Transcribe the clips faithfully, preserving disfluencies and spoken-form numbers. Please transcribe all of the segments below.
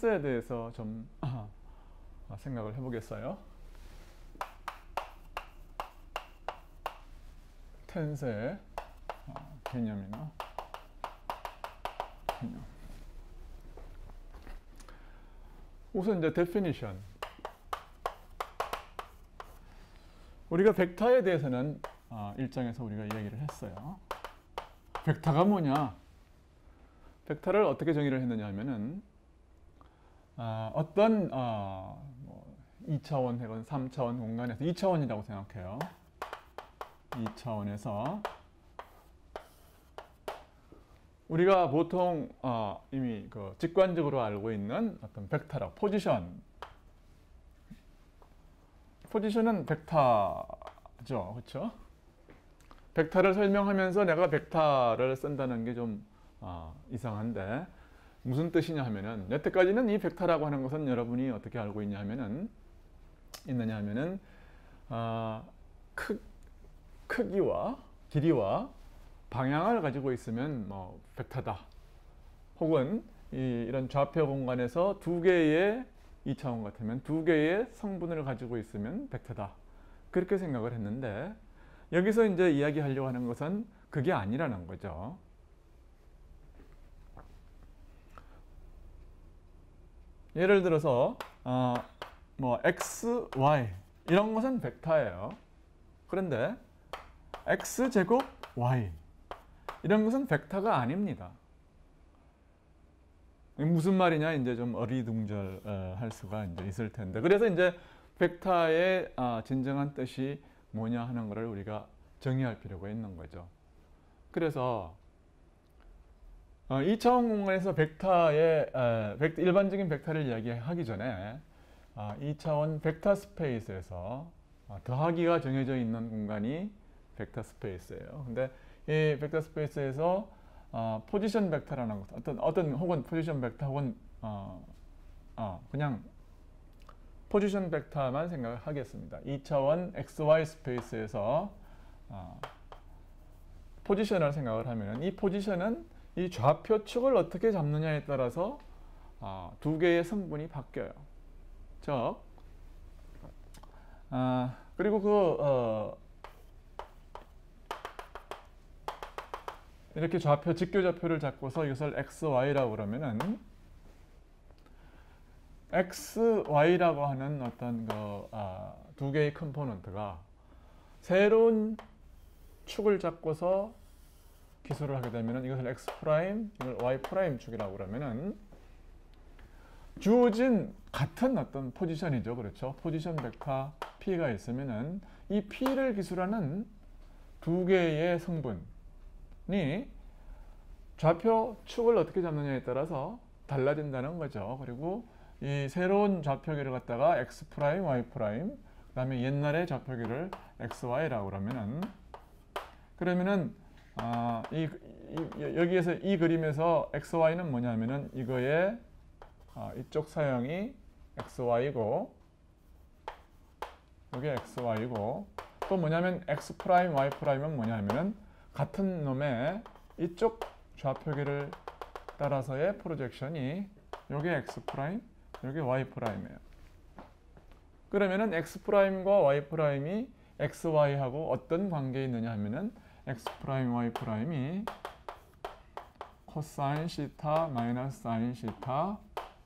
텐서에 대해서 좀 생각을 해보겠어요. 텐서의 개념이나 개념. 우선 이제 definition. 우리가 벡터에 대해서는 일 장에서 우리가 이야기를 했어요. 벡터가 뭐냐? 벡터를 어떻게 정의를 했느냐 하면은 어, 어떤 어, 뭐 이 차원 혹은 삼 차원 공간에서 이 차원이라고 생각해요. 이 차원에서 우리가 보통 어, 이미 그 직관적으로 알고 있는 어떤 벡터라고 포지션. 포지션은 벡터죠, 그렇죠? 벡터를 설명하면서 내가 벡터를 쓴다는 게 좀 어, 이상한데 무슨 뜻이냐 하면은 여태까지는 이 벡터라고 하는 것은 여러분이 어떻게 알고 있냐 하면은 있느냐 하면은 어, 크, 크기와 길이와 방향을 가지고 있으면 뭐 벡터다. 혹은 이, 이런 좌표 공간에서 두 개의 이 차원 같으면 두 개의 성분을 가지고 있으면 벡터다. 그렇게 생각을 했는데 여기서 이제 이야기하려고 하는 것은 그게 아니라는 거죠. 예를 들어서 어, 뭐 x, y 이런 것은 벡터예요. 그런데 x제곱 y 이런 것은 벡터가 아닙니다. 무슨 말이냐 이제 좀 어리둥절할 수가 이제 있을 텐데 그래서 이제 벡터의 어, 진정한 뜻이 뭐냐 하는 것을 우리가 정의할 필요가 있는 거죠. 그래서 어, 이 차원 공간에서 벡터의 에, 벡터, 일반적인 벡터를 이야기하기 전에 어, 이 차원 벡터 스페이스에서 어, 더하기가 정해져 있는 공간이 벡터 스페이스예요. 근데 이 벡터 스페이스에서 어, 포지션 벡터라는 것, 어떤 어떤 혹은 포지션 벡터 혹은 어, 어, 그냥 포지션 벡터만 생각하겠습니다. 이 차원 엑스와이 스페이스에서 어, 포지션을 생각을 하면 이 포지션은 이 좌표축을 어떻게 잡느냐에 따라서 어, 두 개의 성분이 바뀌어요. 즉, 어, 그리고 그 어, 이렇게 좌표, 직교 좌표를 잡고서 이것을 엑스 와이라고 그러면은 엑스 와이라고 하는 어떤 그, 아, 두 개의 컴포넌트가 새로운 축을 잡고서 기술을 하게 되면은 이것을 x 프라임, 이걸 y 프라임 축이라고 그러면은 주어진 같은 어떤 포지션이죠. 그렇죠? 포지션 벡터 P가 있으면은 이 P를 기술하는 두 개의 성분이 좌표 축을 어떻게 잡느냐에 따라서 달라진다는 거죠. 그리고 이 새로운 좌표계를 갖다가 x 프라임, y 프라임, 그 다음에 옛날의 좌표계를 xy라고 그러면은 그러면은 아, 이, 이, 여기에서 이 그림에서 xy는 뭐냐면은 이거의 아, 이쪽 사형이 xy고 이게 xy고 또 뭐냐면 x 프라임, y 프라임은 뭐냐면은 같은 놈의 이쪽 좌표계를 따라서의 프로젝션이 요게 x 프라임, 요게 y 프라임이에요. 그러면은 x 프라임과 y 프라임이 xy하고 어떤 관계에 있느냐 하면은 x 프라임, y 프라임이 코사인 시타 마이너스 사인 시타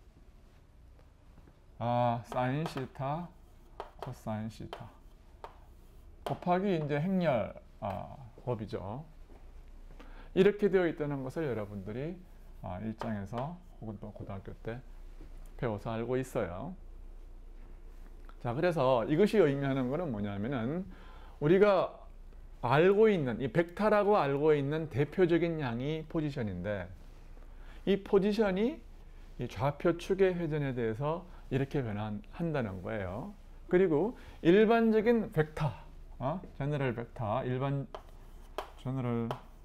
아, 사인 시타 코사인 시타 곱하기 이제 행렬 아, 법이죠. 이렇게 되어 있다는 것을 여러분들이 아, 일 장에서 혹은 또 고등학교 때 배워서 알고 있어요. 자, 그래서 이것이 의미하는 것은 뭐냐면은 우리가 알고 있는 이 벡터라고 알고 있는 대표적인 양이 포지션인데 이 포지션이 이 좌표 축의 회전에 대해서 이렇게 변환한다는 거예요. 그리고 일반적인 벡터, 어? 제너럴 벡터, 일반 제너럴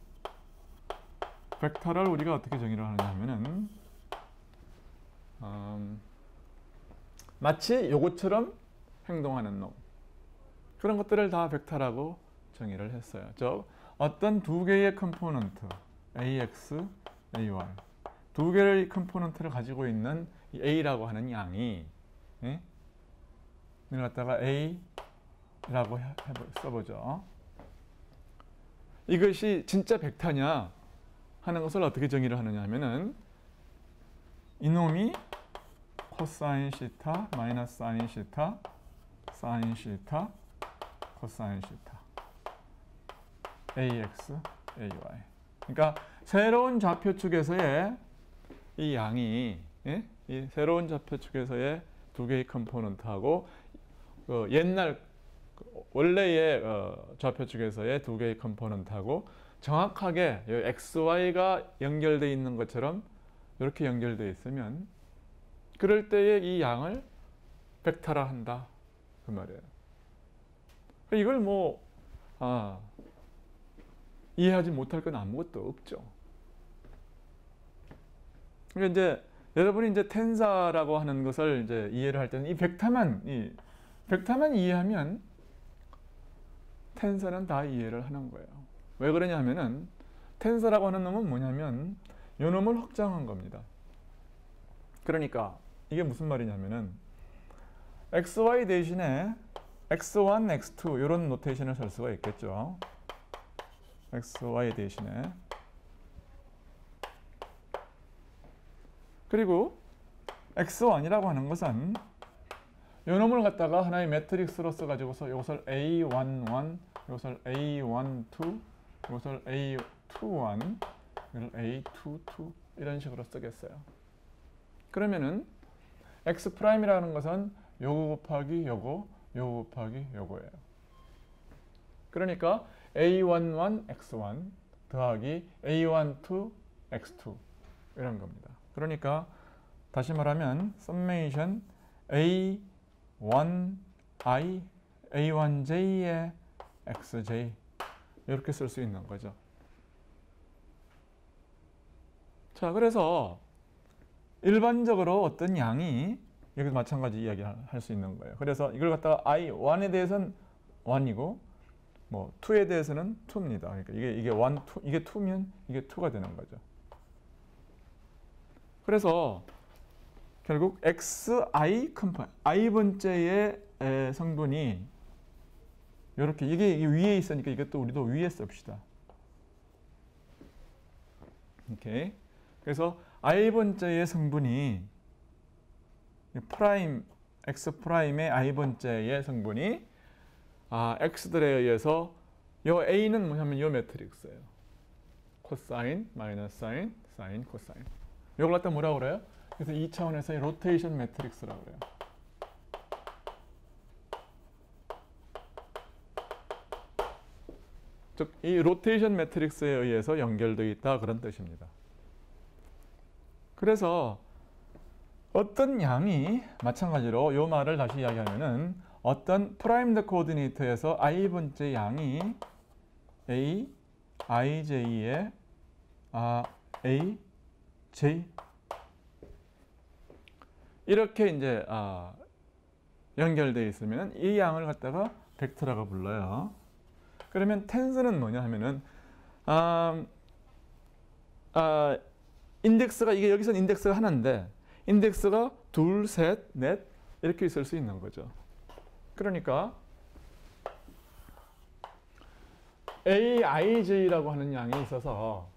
벡터를 우리가 어떻게 정의를 하느냐 하면은 음, 마치 요것처럼 행동하는 놈 그런 것들을 다 벡터라고 정의를 했어요. 즉 어떤 두 개의 컴포넌트 에이엑스, 에이와이 두 개의 컴포넌트를 가지고 있는 이 A라고 하는 양이, 예? 이걸 갖다가 A라고 해, 써보죠. 이것이 진짜 벡터냐 하는 것을 어떻게 정의를 하느냐 하면은 이놈이 코사인 시타 마이너스 사인 시타 사인 시타 코사인 시타 에이엑스 에이와이. 그러니까 새로운 좌표축에서의 이 양이, 예? 이 새로운 좌표축에서의 두 개의 컴포넌트하고 그 옛날 원래의 어, 좌표축에서의 두 개의 컴포넌트하고 정확하게 엑스와이가 연결되어 있는 것처럼 이렇게 연결되어 있으면 그럴 때에 이 양을 벡터라 한다 그 말이에요. 이걸 뭐 아, 이해하지 못할 건 아무것도 없죠. 그러니까 이제 여러분이 이제 텐사라고 하는 것을 이제 이해를 할 때는 이 벡터만 이 벡터만 이해하면 텐사는 다 이해를 하는 거예요. 왜 그러냐 하면은 텐사라고 하는 놈은 뭐냐면 요 놈을 확장한 겁니다. 그러니까 이게 무슨 말이냐면은 엑스와이 대신에 엑스원, 엑스투 이런 노테이션을 쓸 수가 있겠죠. 엑스와이 대신에. 그리고 엑스원이라고 하는 것은 요 놈을 갖다가 하나의 매트릭스로 써가지고서 이것을 에이 원 원, 이것을 에이 원 투, 이것을 에이 투 원, 이걸 에이 투 투 이런 식으로 쓰겠어요. 그러면은 x 프라임이라는 것은 요거 곱하기 요거, 요거 곱하기 요거예요. 그러니까 에이 원 원 엑스 원 더하기 에이 원 투 엑스 투 이런 겁니다. 그러니까 다시 말하면 summation 에이 원 아이 에이 원 제이의 엑스제이 이렇게 쓸 수 있는 거죠. 자, 그래서 일반적으로 어떤 양이 여기도 마찬가지 이야기를 할 수 있는 거예요. 그래서 이걸 갖다가 아이 원에 대해서는 일이고 뭐 이에 대해서는 이입니다. 그러니까 이게 이게 일, 이, 이게 이면 이게 이가 되는 거죠. 그래서 결국 xi 컴포 i 번째의 성분이 이렇게 이게, 이게 위에 있으니까 이것도 우리도 위에 씁시다. 오케이. 그래서 i 번째의 성분이 프라임 x 프라임의 i 번째의 성분이 아 x들에 의해서 요 a는 뭐냐면 요 매트릭스예요. 코사인, 마이너스 사인, 사인, 코사인. 요걸 갖다 뭐라고 그래요? 그래서 이 차원에서의 로테이션 매트릭스라고 그래요. 즉, 이 로테이션 매트릭스에 의해서 연결되어 있다 그런 뜻입니다. 그래서 어떤 양이 마찬가지로 이 말을 다시 이야기하면은 어떤 프라임드 코오디네이터에서 i 번째 양이 a, ij의 아, a, j 이렇게 이제 아, 연결되어 있으면 이 양을 갖다가 벡터라고 불러요. 그러면 텐스는 뭐냐 하면은 아, 아, 인덱스가 이게 여기서는 인덱스가 하나인데 인덱스가 둘, 셋, 넷 이렇게 있을 수 있는 거죠. 그러니까 에이아이제이라고 하는 양이 있어서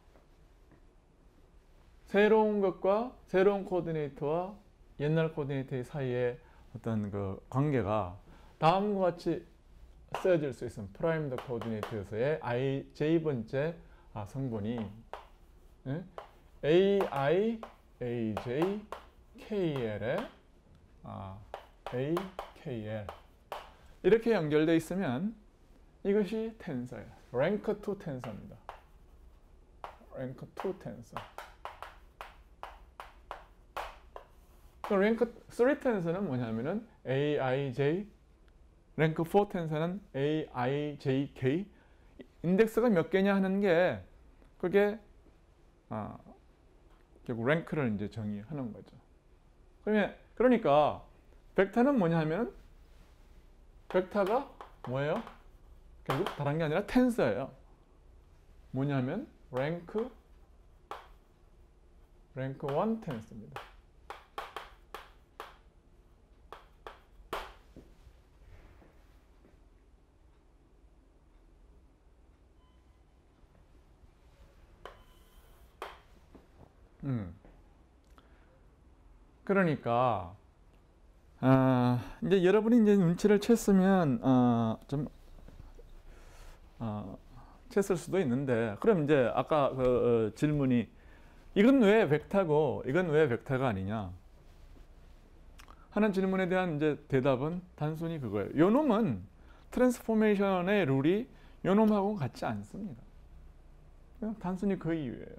새로운 것과 새로운 코오디네이터와 옛날 코오디네이터 사이의 어떤 그 관계가 다음과 같이 쓰여질 수 있습니다. 프라임드 코오디네이터에서의 i, j번째 아, 성분이 예? 에이아이, 에이제이, 케이엘의 아, 에이, 케이엘 이렇게 연결되어 있으면 이것이 텐서예요. 랭크 이 텐서입니다. 랭크 이 텐서. 랭크 삼 텐서는 뭐냐면은 에이아이제이, 랭크 사 텐서는 에이아이제이케이. 인덱스가 몇 개냐 하는 게 그게 아, 결국 랭크를 이제 정의하는 거죠. 그러면 그러니까 벡터는 뭐냐면 벡터가 뭐예요? 결국 다른 게 아니라 텐서예요. 뭐냐면 랭크 랭크 일 텐서입니다. 음. 그러니까 아, 이제 여러분이 이제 눈치를 챘으면 어, 좀 어, 챘을 수도 있는데, 그럼 이제 아까 그 어, 질문이 이건 왜 벡터고 이건 왜 벡터가 아니냐 하는 질문에 대한 이제 대답은 단순히 그거예요. 요놈은 트랜스포메이션의 룰이 요놈하고는 같지 않습니다. 그냥 단순히 그 이유예요.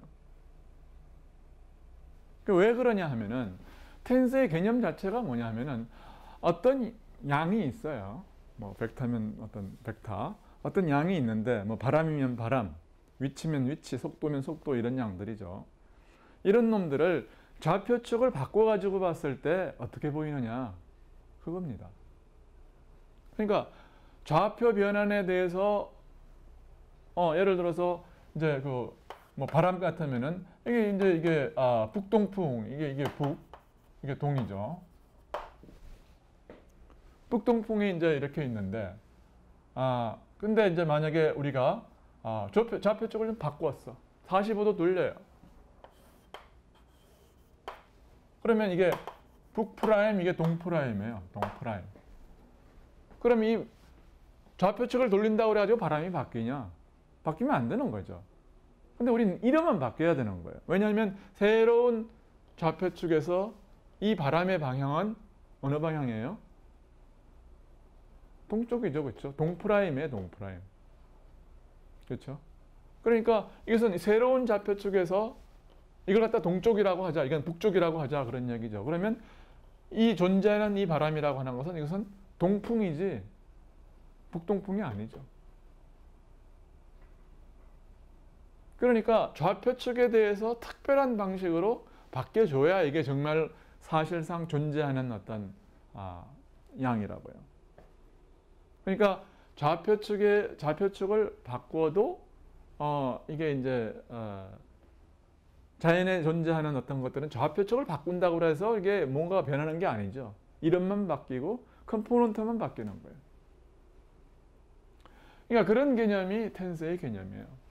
왜 그러냐 하면은 텐스의 개념 자체가 뭐냐 하면은 어떤 양이 있어요. 뭐 벡터면 어떤 벡터, 어떤 양이 있는데 뭐 바람이면 바람, 위치면 위치, 속도면 속도 이런 양들이죠. 이런 놈들을 좌표축을 바꿔가지고 봤을 때 어떻게 보이느냐 그겁니다. 그러니까 좌표 변환에 대해서 어 예를 들어서 이제 그 뭐 바람 같으면은 이게 이제 이게 아 북동풍 이게 이게 북 이게 동이죠. 북동풍이 이제 이렇게 있는데 아 근데 이제 만약에 우리가 아 좌표 좌표축을 좀 바꾸었어. 사십오 도 돌려요. 그러면 이게 북프라임, 이게 동프라임이에요. 동프라임. 그럼 이 좌표축을 돌린다고 그래가지고 바람이 바뀌냐? 바뀌면 안 되는 거죠. 근데 우리는 이름만 바뀌어야 되는 거예요. 왜냐하면 새로운 좌표축에서 이 바람의 방향은 어느 방향이에요? 동쪽이죠. 그렇죠? 동프라임이에요. 동프라임. 그렇죠? 그러니까 이것은 새로운 좌표축에서 이걸 갖다 동쪽이라고 하자, 이건 북쪽이라고 하자 그런 얘기죠. 그러면 이 존재하는 이 바람이라고 하는 것은 이것은 동풍이지 북동풍이 아니죠. 그러니까 좌표축에 대해서 특별한 방식으로 바뀌어줘야 이게 정말 사실상 존재하는 어떤 아, 양이라고요. 그러니까 좌표축의 좌표축을 바꿔도 어, 이게 이제 어, 자연에 존재하는 어떤 것들은 좌표축을 바꾼다고 해서 이게 뭔가 변하는 게 아니죠. 이름만 바뀌고 컴포넌트만 바뀌는 거예요. 그러니까 그런 개념이 텐스의 개념이에요.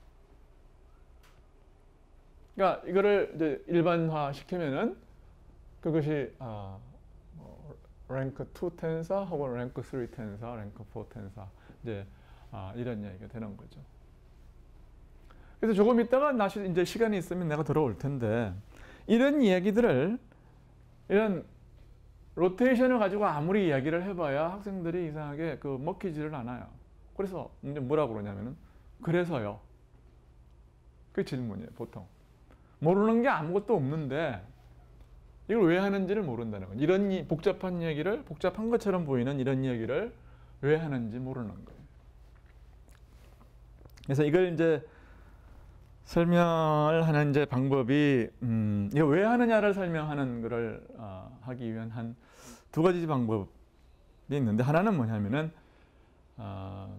그러니까 이거를 이제 일반화 시키면은 그것이 아, 뭐, 랭크 투 텐사 혹은 랭크 쓰리 텐사, 랭크 포 텐사 이제 아, 이런 얘기가 되는 거죠. 그래서 조금 있다가 다시 이제 시간이 있으면 내가 돌아올 텐데 이런 이야기들을 이런 로테이션을 가지고 아무리 이야기를 해봐야 학생들이 이상하게 그 먹히지를 않아요. 그래서 이제 뭐라고 그러냐면은 그래서요. 그 질문이에요. 보통 모르는 게 아무것도 없는데 이걸 왜 하는지를 모른다는 거예요. 이런 복잡한 얘기를 복잡한 것처럼 보이는 이런 얘기를 왜 하는지 모르는 거예요. 그래서 이걸 이제 설명을 하는 이제 방법이 음, 이거 왜 하느냐를 설명하는 것을 어, 하기 위한 한 두 가지 방법이 있는데 하나는 뭐냐면은 어,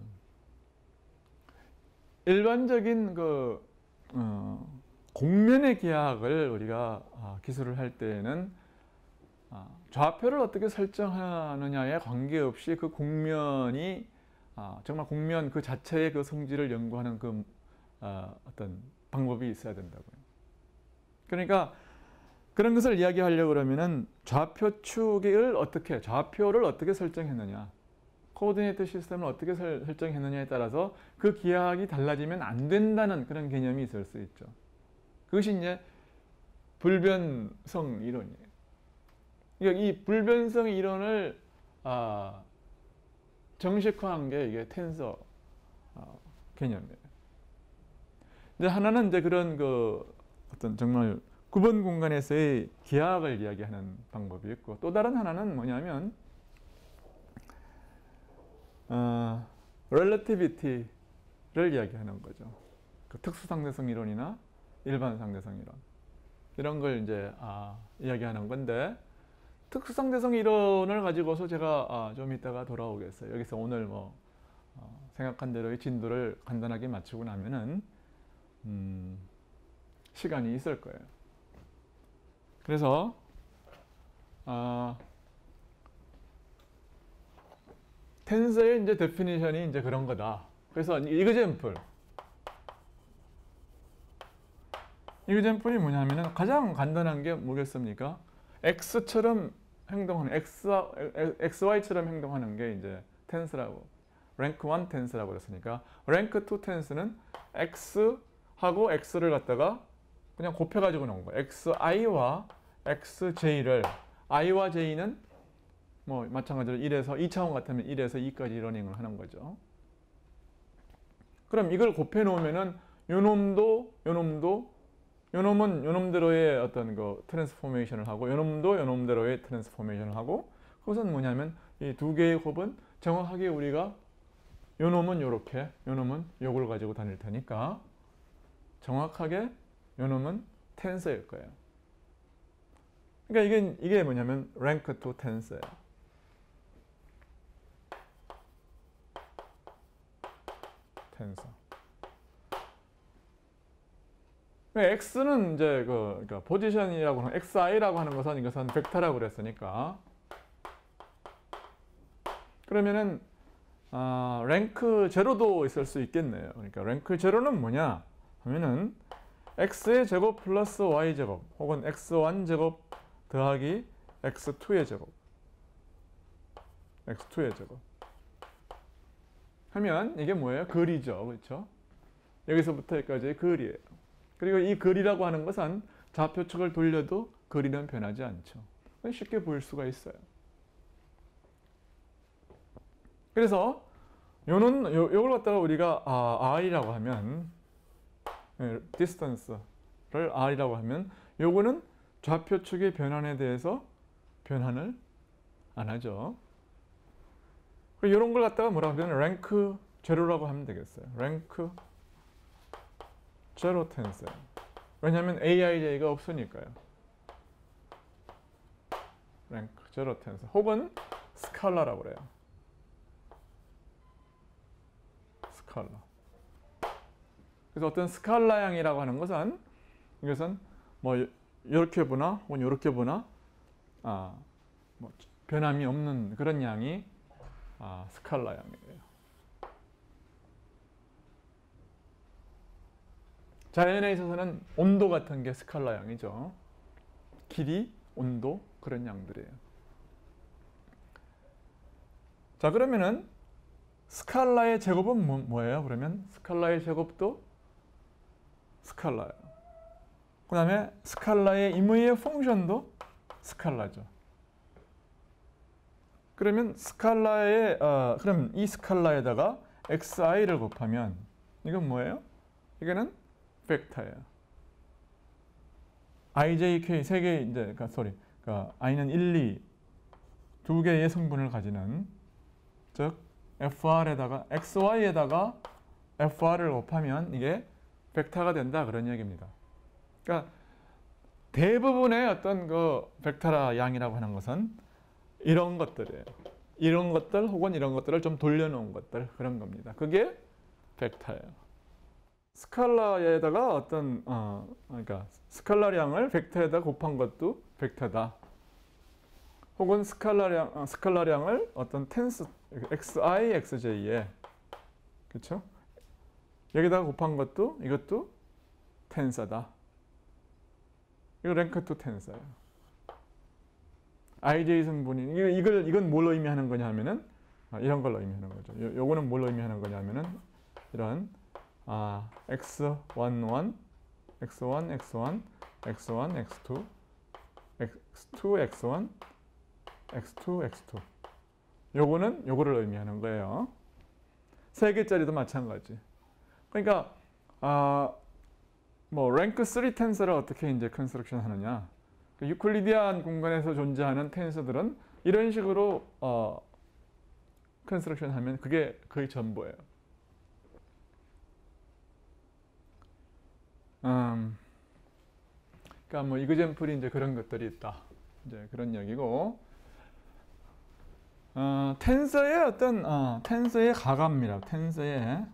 일반적인 그 어, 공면의 기하학을 우리가 어, 기술을 할 때에는 어, 좌표를 어떻게 설정하느냐에 관계없이 그 공면이 어, 정말 공면 그 자체의 그 성질을 연구하는 그 어, 어떤 방법이 있어야 된다고요. 그러니까 그런 것을 이야기하려고 그러면은 좌표축을 어떻게, 좌표를 어떻게 설정했느냐, 코오디네이트 시스템을 어떻게 설, 설정했느냐에 따라서 그 기하학이 달라지면 안 된다는 그런 개념이 있을 수 있죠. 그것이 이제 불변성 이론이에요. 그러니까 이 불변성 이론을 아, 정식화한 게 이게 텐서 어, 개념이에요. 근데 하나는 이제 그런 그 어떤 정말 구분 공간에서의 기하학을 이야기하는 방법이 있고 또 다른 하나는 뭐냐면 어, relativity를 이야기하는 거죠. 그 특수상대성 이론이나 일반상대성 이론 이런 걸 이제 아, 이야기하는 건데 특수상대성 이론을 가지고서 제가 아, 좀 이따가 돌아오겠어요. 여기서 오늘 뭐 어, 생각한 대로의 진도를 간단하게 맞추고 나면은 음, 시간이 있을 거예요. 그래서 어, 텐서의 이제 데피니션이 이제 그런 거다. 그래서 이그젬플 이그젠플이 뭐냐면은 가장 간단한 게 뭐겠습니까? x처럼 행동하는 x, xy처럼 행동하는 게 이제 텐스라고 랭크 일 텐스라고 그랬으니까 랭크 이 텐스는 x하고 x를 갖다가 그냥 곱해가지고 나온 거예요. xi와 xj를 i와 j는 뭐 마찬가지로 일에서 이 차원 같으면 일에서 이까지 러닝을 하는 거죠. 그럼 이걸 곱해 놓으면은 요 놈도 요 놈도 요 놈은 요 놈대로의 어떤 그 트랜스포메이션을 하고 요 놈도 요 놈대로의 트랜스포메이션을 하고 그것은 뭐냐면 이 두 개의 곱은 정확하게 우리가 요 놈은 요렇게 요 놈은 요걸 가지고 다닐 테니까 정확하게 요 놈은 텐서일 거예요. 그러니까 이게 이게 뭐냐면 랭크 이 텐서예요. 텐서. x는 이제 그 그러니까 포지션이라고 하는 xi라고 하는 것은 이것은 벡터라고 그랬으니까 그러면은 아, 랭크 제로도 있을 수 있겠네요. 그러니까 랭크 제로는 뭐냐 하면은 x의 제곱 플러스 y 제곱 혹은 엑스 원 제곱 더하기 엑스 투의 제곱 엑스 투의 제곱 하면 이게 뭐예요? 거리죠. 그렇죠? 여기서부터 여기까지의 거리예요. 그리고 이 거리라고 하는 것은 좌표축을 돌려도 거리는 변하지 않죠. 쉽게 보일 수가 있어요. 그래서 요는 요, 요걸 갖다가 우리가 아, r이라고 하면 distance를 r이라고 하면 요거는 좌표축의 변환에 대해서 변환을 안 하죠. 이런 걸 갖다가 뭐라고 하면 랭크 제로라고 하면 되겠어요. 랭크 제로 텐스. 왜냐하면 에이아이제이가 없으니까요. 랭크 제로 텐스. 혹은 스칼라라고 그래요. 스칼라. 그래서 어떤 스칼라양이라고 하는 것은 이것은 뭐 이렇게 보나 혹은 이렇게 보나 아, 뭐 변함이 없는 그런 양이 아, 스칼라양이에요. 자연에 있어서는 온도 같은 게 스칼라양이죠. 길이, 온도 그런 양들이에요. 자 그러면은 스칼라의 제곱은 뭐, 뭐예요? 그러면 스칼라의 제곱도 스칼라예요. 그 다음에 스칼라의 임의의 펑션도 스칼라죠. 그러면 스칼라의 어, 그럼 이 스칼라에다가 엑스아이를 곱하면 이건 뭐예요? 이거는 벡터예요. 아이제이케이 세 개 이제 그러니까 sorry, 그러니까 i는 일, 이 두 개의 성분을 가지는 즉 에프알에다가 엑스와이에다가 에프알을 곱하면 이게 벡터가 된다 그런 얘기입니다. 그러니까 대부분의 어떤 그 벡터라 양이라고 하는 것은 이런 것들이에요. 이런 것들 혹은 이런 것들을 좀 돌려놓은 것들 그런 겁니다. 그게 벡터예요. 스칼라에다가 어떤 어 그러니까 스칼라량을 벡터에다 곱한 것도 벡터다. 혹은 스칼라량 어, 스칼라량을 어떤 텐스 xi, xj에 그렇죠? 여기다가 곱한 것도 이것도 텐서다. 이거 랭크 이 텐서예요. 아이제이 성분이 이걸 이건 뭘 의미하는 거냐 하면은 아, 이런 걸 의미하는 거죠. 요, 요거는 뭘 의미하는 거냐 하면은 이런 아, 엑스 일, 일, 엑스 일, 엑스 일, 엑스 일, 엑스 투, 엑스 투, 엑스 일, 엑스 투, 엑스 투. 요거는 요거를 의미하는 거예요. 세 개짜리도 마찬가지. 그러니까 아, 뭐 랭크 삼 텐서를 어떻게 이제 컨스트럭션 하느냐? 그 유클리디안 공간에서 존재하는 텐서들은 이런 식으로 어, 컨스트럭션 하면 그게 거의 전부예요. 음, 그러니까 뭐 이그젠플이 이제 그런 것들이 있다. 이제 그런 얘기고, 어, 텐서의 어떤 어, 텐서의 가감이라 텐서의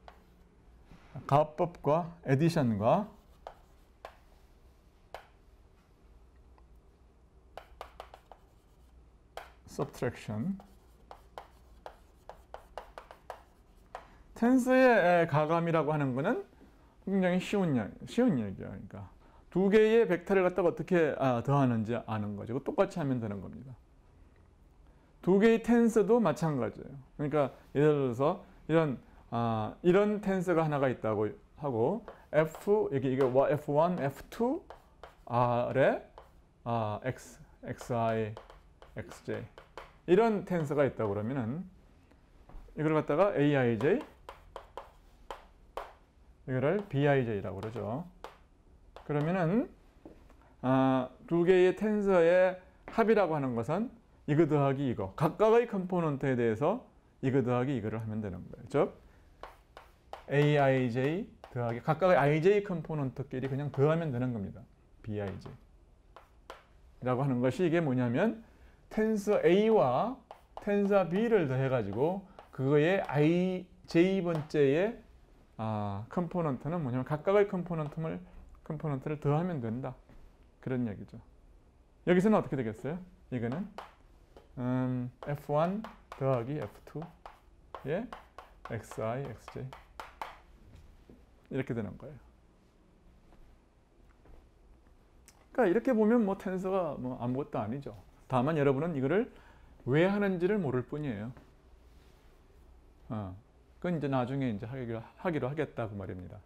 가법과 에디션과 subtraction. 텐서의 가감이라고 하는 것은 굉장히 쉬운, 쉬운 얘기야. 그러니까 두 개의 벡터를 갖다가 어떻게 아, 더하는지 아는 거죠. 똑같이 하면 되는 겁니다. 두 개의 텐스도 마찬가지예요. 그러니까 예를 들어서 이런 아, 이런 텐스가 하나가 있다고 하고 f 여기 이게 에프 원, 에프 투 r에 아, x, xi, xj 이런 텐스가 있다고 그러면은 이걸 갖다가 aij 이거를 bij라고 그러죠. 그러면은 아, 두 개의 텐서의 합이라고 하는 것은 이거 더하기 이거 각각의 컴포넌트에 대해서 이거 더하기 이거를 하면 되는 거예요. 즉 aij 더하기 각각의 ij 컴포넌트끼리 그냥 더하면 되는 겁니다. bij 라고 하는 것이 이게 뭐냐면 텐서 a와 텐서 b를 더해가지고 그거의 ij번째의 아, 컴포넌트는 뭐냐면 각각의 컴포넌트를 컴포넌트를 더하면 된다. 그런 얘기죠. 여기서는 어떻게 되겠어요? 이거는 음, 에프 원 더하기 에프 투의 xi, xj 이렇게 되는 거예요. 그러니까 이렇게 보면 뭐 텐서가 뭐 아무것도 아니죠. 다만 여러분은 이거를 왜 하는지를 모를 뿐이에요. 어, 그건 이제 나중에 이제 하기로, 하기로 하겠다고 말입니다.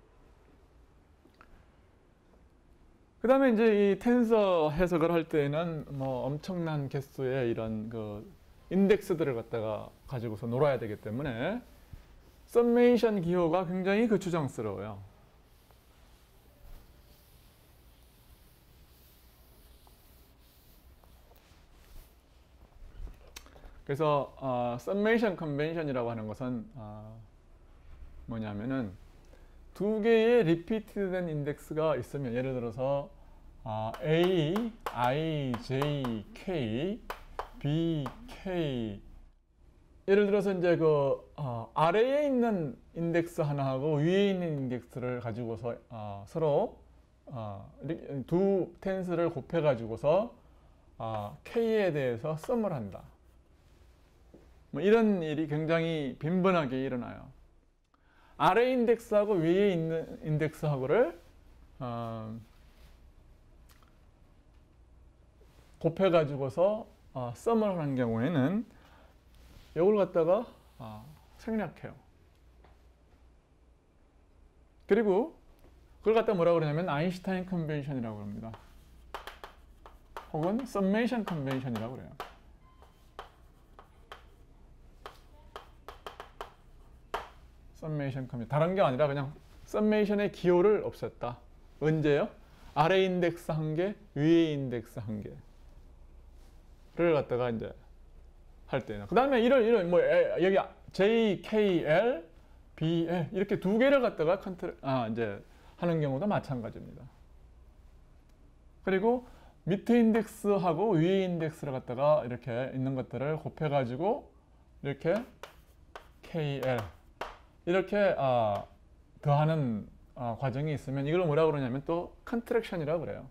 그 다음에 이제 이 텐서 해석을 할 때는 뭐 엄청난 개수의 이런 그 인덱스들을 갖다가 가지고서 놀아야 되기 때문에 서메이션 기호가 굉장히 거추장스러워요. 그래서 어, 서메이션 컨벤션이라고 하는 것은 어, 뭐냐면은 두 개의 리피트된 인덱스가 있으면 예를 들어서 어, A, I, J, K, B, K 예를 들어서 이제 그 어, 아래에 있는 인덱스 하나하고 위에 있는 인덱스를 가지고서 어, 서로 어, 두 텐스를 곱해 가지고서 어, K에 대해서 썸을 한다. 뭐 이런 일이 굉장히 빈번하게 일어나요. 아래 인덱스하고 위에 있는 인덱스하고를 어, 곱해 가지고서 어, 썸을 하는 경우에는 이걸 갖다가 어, 생략해요. 그리고 그걸 갖다 뭐라고 그러냐면 아인슈타인 컨벤션이라고 합니다. 혹은 서메이션 컨벤션이라고 그래요. 서메이션 컨벤션 다른 게 아니라 그냥 서메이션의 기호를 없앴다. 언제요? 아래 인덱스 한 개, 위에 인덱스 한 개를 갖다가 이제 할 때는 그 다음에 이런 이런 뭐 여기 J, K, L, B, L 이렇게 두 개를 갖다가 컨트롤 아 이제 하는 경우도 마찬가지입니다. 그리고 밑에 인덱스하고 위에 인덱스를 갖다가 이렇게 있는 것들을 곱해 가지고 이렇게 K, L 이렇게 아, 더하는 아, 과정이 있으면 이걸 뭐라고 그러냐면 또 컨트랙션이라고 그래요.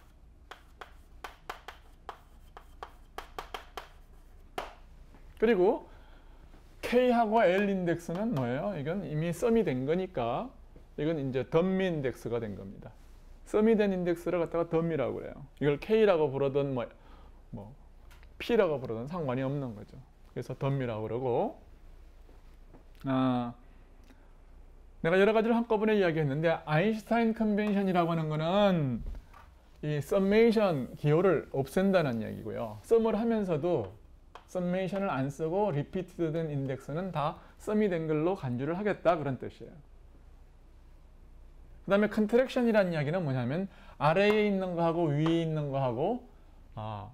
그리고 K하고 L 인덱스는 뭐예요? 이건 이미 썸이 된 거니까 이건 이제 덤미 인덱스가 된 겁니다. 썸이 된 인덱스를 갖다가 덤이라고 그래요. 이걸 K라고 부르든 뭐, 뭐 P라고 부르든 상관이 없는 거죠. 그래서 덤이라고 그러고 아, 내가 여러 가지를 한꺼번에 이야기했는데 아인슈타인 컨벤션이라고 하는 거는 이 서메이션 기호를 없앤다는 얘기고요. 썸을 하면서도 서메이션을 안 쓰고 리피트된 인덱스는 다 썸이 된 걸로 간주를 하겠다 그런 뜻이에요. 그 다음에 컨트랙션이라는 이야기는 뭐냐면 아래에 있는 거하고 위에 있는 거하고 아,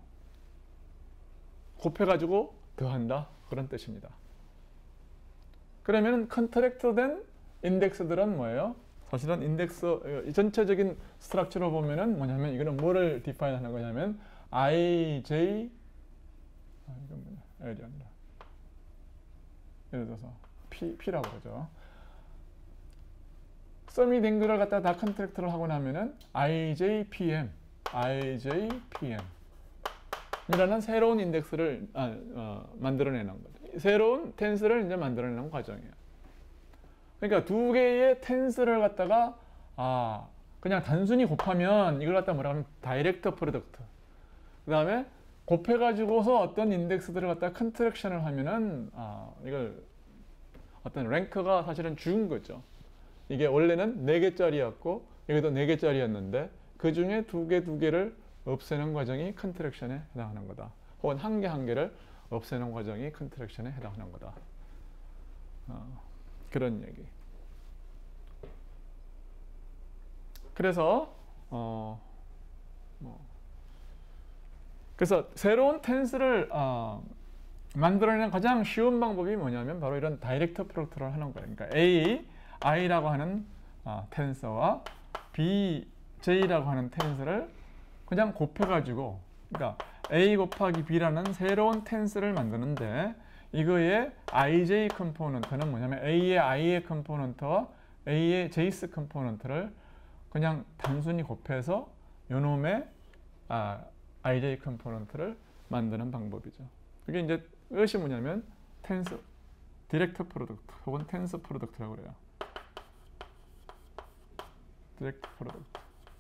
곱해가지고 더한다 그런 뜻입니다. 그러면 컨트랙트된 인덱스들은 뭐예요? 사실은 인덱스 전체적인 스트럭처로 보면은 뭐냐면 이거는 뭐를 디파인 하는 거냐면 I, J 아, 이건 뭐냐? L이 아니라 예를 들어서 P, P라고 그러죠. 썸이 된 거를 갖다가 다 컨트랙트를 하고 나면은 I J P M, I J P M 이라는 새로운 인덱스를 아, 어, 만들어내는 거죠. 새로운 텐스를 이제 만들어내는 과정이에요. 그러니까 두 개의 텐스를 갖다가 아, 그냥 단순히 곱하면 이걸 갖다 뭐라 하면 다이렉트 프로덕트. 그 다음에 곱해가지고서 어떤 인덱스들을 갖다 컨트랙션을 하면은 아, 이걸 어떤 랭크가 사실은 죽은 거죠. 이게 원래는 네 개짜리였고 여기도 네 개짜리였는데 그 중에 두 개, 두 개를 없애는 과정이 컨트랙션에 해당하는 거다. 혹은 한 개, 한 개를 없애는 과정이 컨트랙션에 해당하는 거다. 어, 그런 얘기. 그래서 어, 뭐, 그래서 새로운 텐스를 어, 만들어내는 가장 쉬운 방법이 뭐냐면 바로 이런 다이렉트 프로덕트를 하는 거예요. 그러니까 A, I라고 하는 어, 텐서와 B, J라고 하는 텐스를 그냥 곱해가지고, 그러니까 A 곱하기 B라는 새로운 텐스를 만드는데 이거의 아이제이 컴포넌트는 뭐냐면 A의 I의 컴포넌트와 A의 J's 컴포넌트를 그냥 단순히 곱해서 요놈의 아, 아이제이 컴포넌트를 만드는 방법이죠. 그게 이제 이것이 뭐냐면 텐스, 디렉트 프로덕트 혹은 텐스 프로덕트라고 그래요. 디렉트 프로덕트.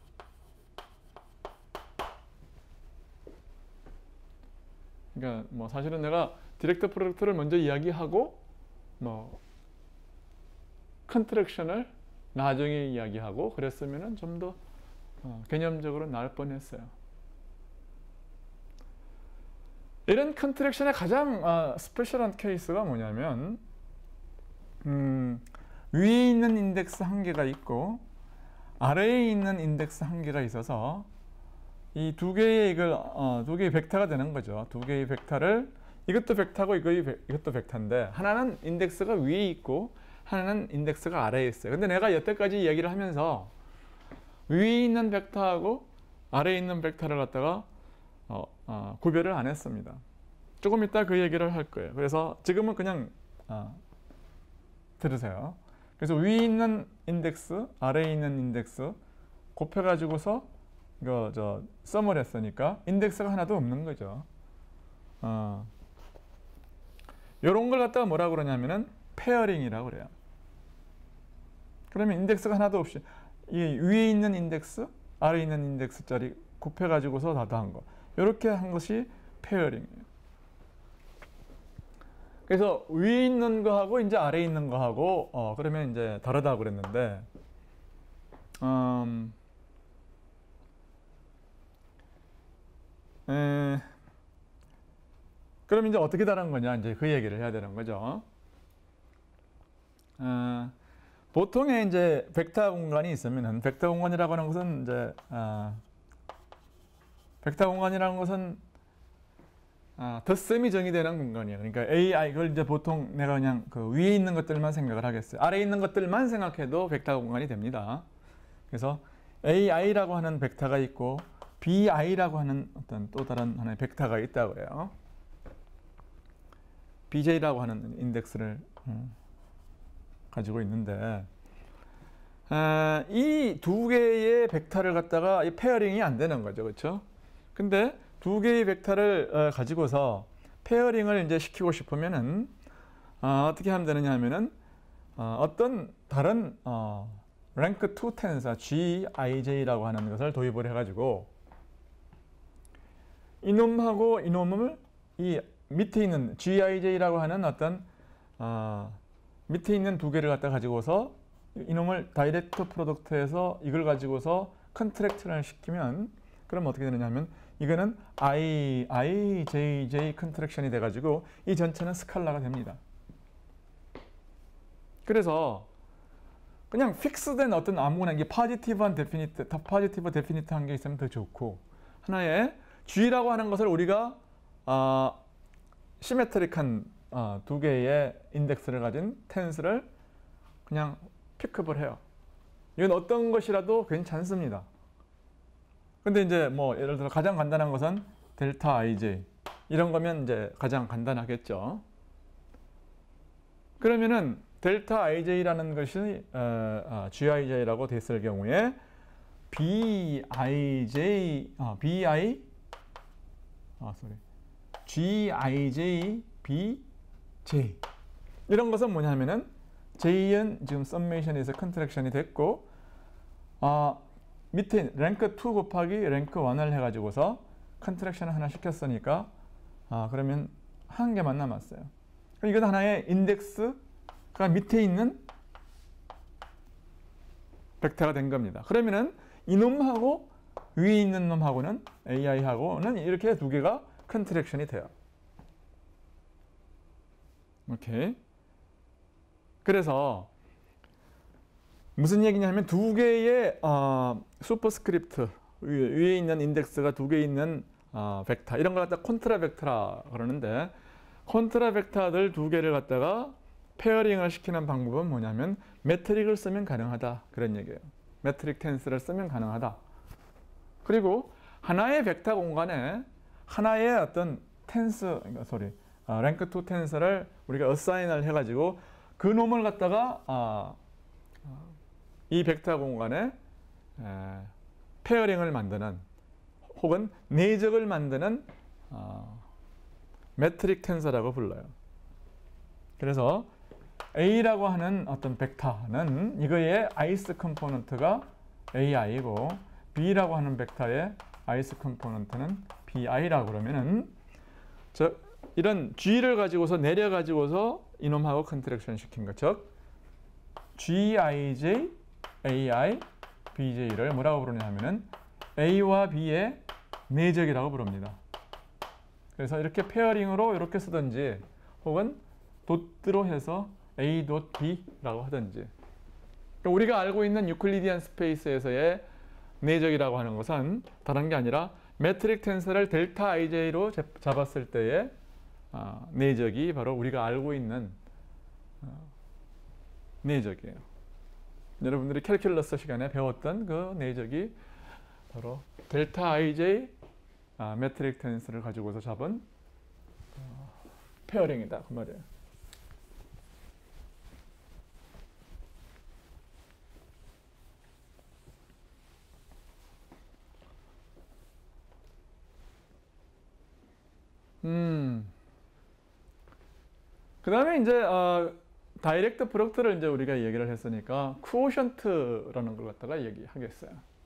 그러니까 뭐 사실은 내가 디렉트 프로덕트를 먼저 이야기하고 뭐 컨트랙션을 나중에 이야기하고 그랬으면은 좀 더 어, 개념적으로 나을 뻔했어요. 이런 컨트랙션의 가장 어, 스페셜한 케이스가 뭐냐면 음, 위에 있는 인덱스 한 개가 있고 아래에 있는 인덱스 한 개가 있어서 이 두 개의 이걸 어, 두 개의 벡터가 되는 거죠. 두 개의 벡터를 이것도 벡터고 이것이 이것도 벡터인데 하나는 인덱스가 위에 있고 하나는 인덱스가 아래에 있어요. 근데 내가 여태까지 이야기를 하면서 위에 있는 벡터하고 아래에 있는 벡터를 갖다가 어, 어, 구별을 안 했습니다. 조금 이따 그 얘기를 할 거예요. 그래서 지금은 그냥 어, 들으세요. 그래서 위에 있는 인덱스, 아래에 있는 인덱스 곱해가지고서 이거 저 썸을 했으니까 인덱스가 하나도 없는 거죠. 어, 이런 걸 갖다가 뭐라 그러냐면은 페어링이라고 그래요. 그러면 인덱스가 하나도 없이 이 위에 있는 인덱스, 아래에 있는 인덱스짜리 곱해가지고서 다 더한 거. 이렇게 한 것이 페어링이에요. 그래서 위에 있는 거하고 이제 아래에 있는 거하고 어, 그러면 이제 다르다고 그랬는데 음, 에, 그럼 이제 어떻게 다른 거냐 이제 그 얘기를 해야 되는 거죠. 어, 보통의 이제 벡터 공간이 있으면은 벡터 공간이라고 하는 것은 이제 어, 벡터 공간이라는 것은 어, 덧셈이 정의되는 공간이에요. 그러니까 A, I 이걸 이제 보통 내가 그냥 그 위에 있는 것들만 생각을 하겠어요. 아래에 있는 것들만 생각해도 벡터 공간이 됩니다. 그래서 A, I라고 하는 벡터가 있고 B, I라고 하는 어떤 또 다른 하나의 벡터가 있다고 그래요. B, J라고 하는 인덱스를 음, 가지고 있는데 아, 이 두 개의 벡터를 갖다가 이 페어링이 안 되는 거죠, 그렇죠? 근데 두 개의 벡터를 어, 가지고서 페어링을 이제 시키고 싶으면은 어, 어떻게 하면 되느냐 하면은 어, 어떤 다른 어, 랭크 투 텐서 G, I, J라고 하는 것을 도입을 해가지고 이놈하고 이놈을 이 밑에 있는 G, I, J라고 하는 어떤 어, 밑에 있는 두 개를 갖다 가지고서 이놈을 다이렉트 프로덕트에서 이걸 가지고서 컨트랙션을 시키면 그럼 어떻게 되느냐 하면 이거는 I, I, J, J 컨트랙션이 돼가지고 이 전체는 스칼라가 됩니다. 그래서 그냥 픽스된 어떤 아무거나 이게 포지티브한 데피니트, 포지티브 데피니트한 게 있으면 더 좋고 하나의 G라고 하는 것을 우리가 어, 시메트릭한 어, 두 개의 인덱스를 가진 텐스를 그냥 픽업을 해요. 이건 어떤 것이라도 괜찮습니다. 근데 이제 뭐 예를 들어 가장 간단한 것은 델타 아이제이 이런 거면 이제 가장 간단하겠죠. 그러면은 델타 아이제이라는 것이 어, 어, 지아이제이라고 됐을 경우에 비아이제이 어, bi 아 sorry 지아이제이 bj 이런 것은 뭐냐면은 J는 지금 썸메이션에서 컨트랙션이 됐고 어, 밑에 랭크 투 곱하기 랭크 원을 해가지고서 컨트랙션을 하나 시켰으니까 아 그러면 한 개만 남았어요. 이건 하나의 인덱스가 밑에 있는 벡터가 된 겁니다. 그러면은 이 놈하고 위에 있는 놈하고는 에이아이하고는 이렇게 두 개가 컨트랙션이 돼요. 오케이. 그래서 무슨 얘기냐면 두 개의 어, 슈퍼스크립트 위에, 위에 있는 인덱스가 두 개 있는 어, 벡터 이런 걸 갖다 콘트라 벡터라 그러는데 콘트라 벡터들 두 개를 갖다가 페어링을 시키는 방법은 뭐냐면 매트릭을 쓰면 가능하다 그런 얘기예요. 매트릭 텐스를 쓰면 가능하다. 그리고 하나의 벡터 공간에 하나의 어떤 텐스, 소리, 어, 랭크 투 텐스를 우리가 어사인을 해가지고 그 놈을 갖다가 어, 이 벡터 공간에 에, 페어링을 만드는 혹은 내적을 만드는 어, 매트릭 텐서라고 불러요. 그래서 A라고 하는 어떤 벡터는 이거의 i's 컴포넌트가 에이아이고 B라고 하는 벡터의 i's 컴포넌트는 비아이라고 그러면은 저 이런 G를 가지고서 내려 가지고서 이놈하고 컨트랙션 시킨 것, 즉 Gij, 에이아이, 비제이를 뭐라고 부르냐 하면은 A와 B의 내적이라고 부릅니다. 그래서 이렇게 페어링으로 이렇게 쓰든지 혹은 돗으로 해서 A 닷 B라고 하든지. 그러니까 우리가 알고 있는 유클리디안 스페이스에서의 내적이라고 하는 것은 다른 게 아니라 매트릭 텐서를 델타 아이제이로 잡았을 때의 어, 내적이 바로 우리가 알고 있는 어, 내적이에요. 여러분들이 캘큘러스 시간에 배웠던 그 내적이 바로 델타 아이제이 아, 매트릭 텐스를 가지고서 잡은 어, 페어링이다 그 말이에요. 음. 그 다음에 이제 어, 다이렉트 프로덕트를 이제 우리가 얘기를 했으니까 쿠오션트라는 걸 갖다가 얘기하겠어요.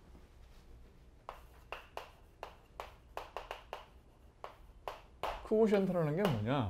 쿠오션트라는 게 뭐냐?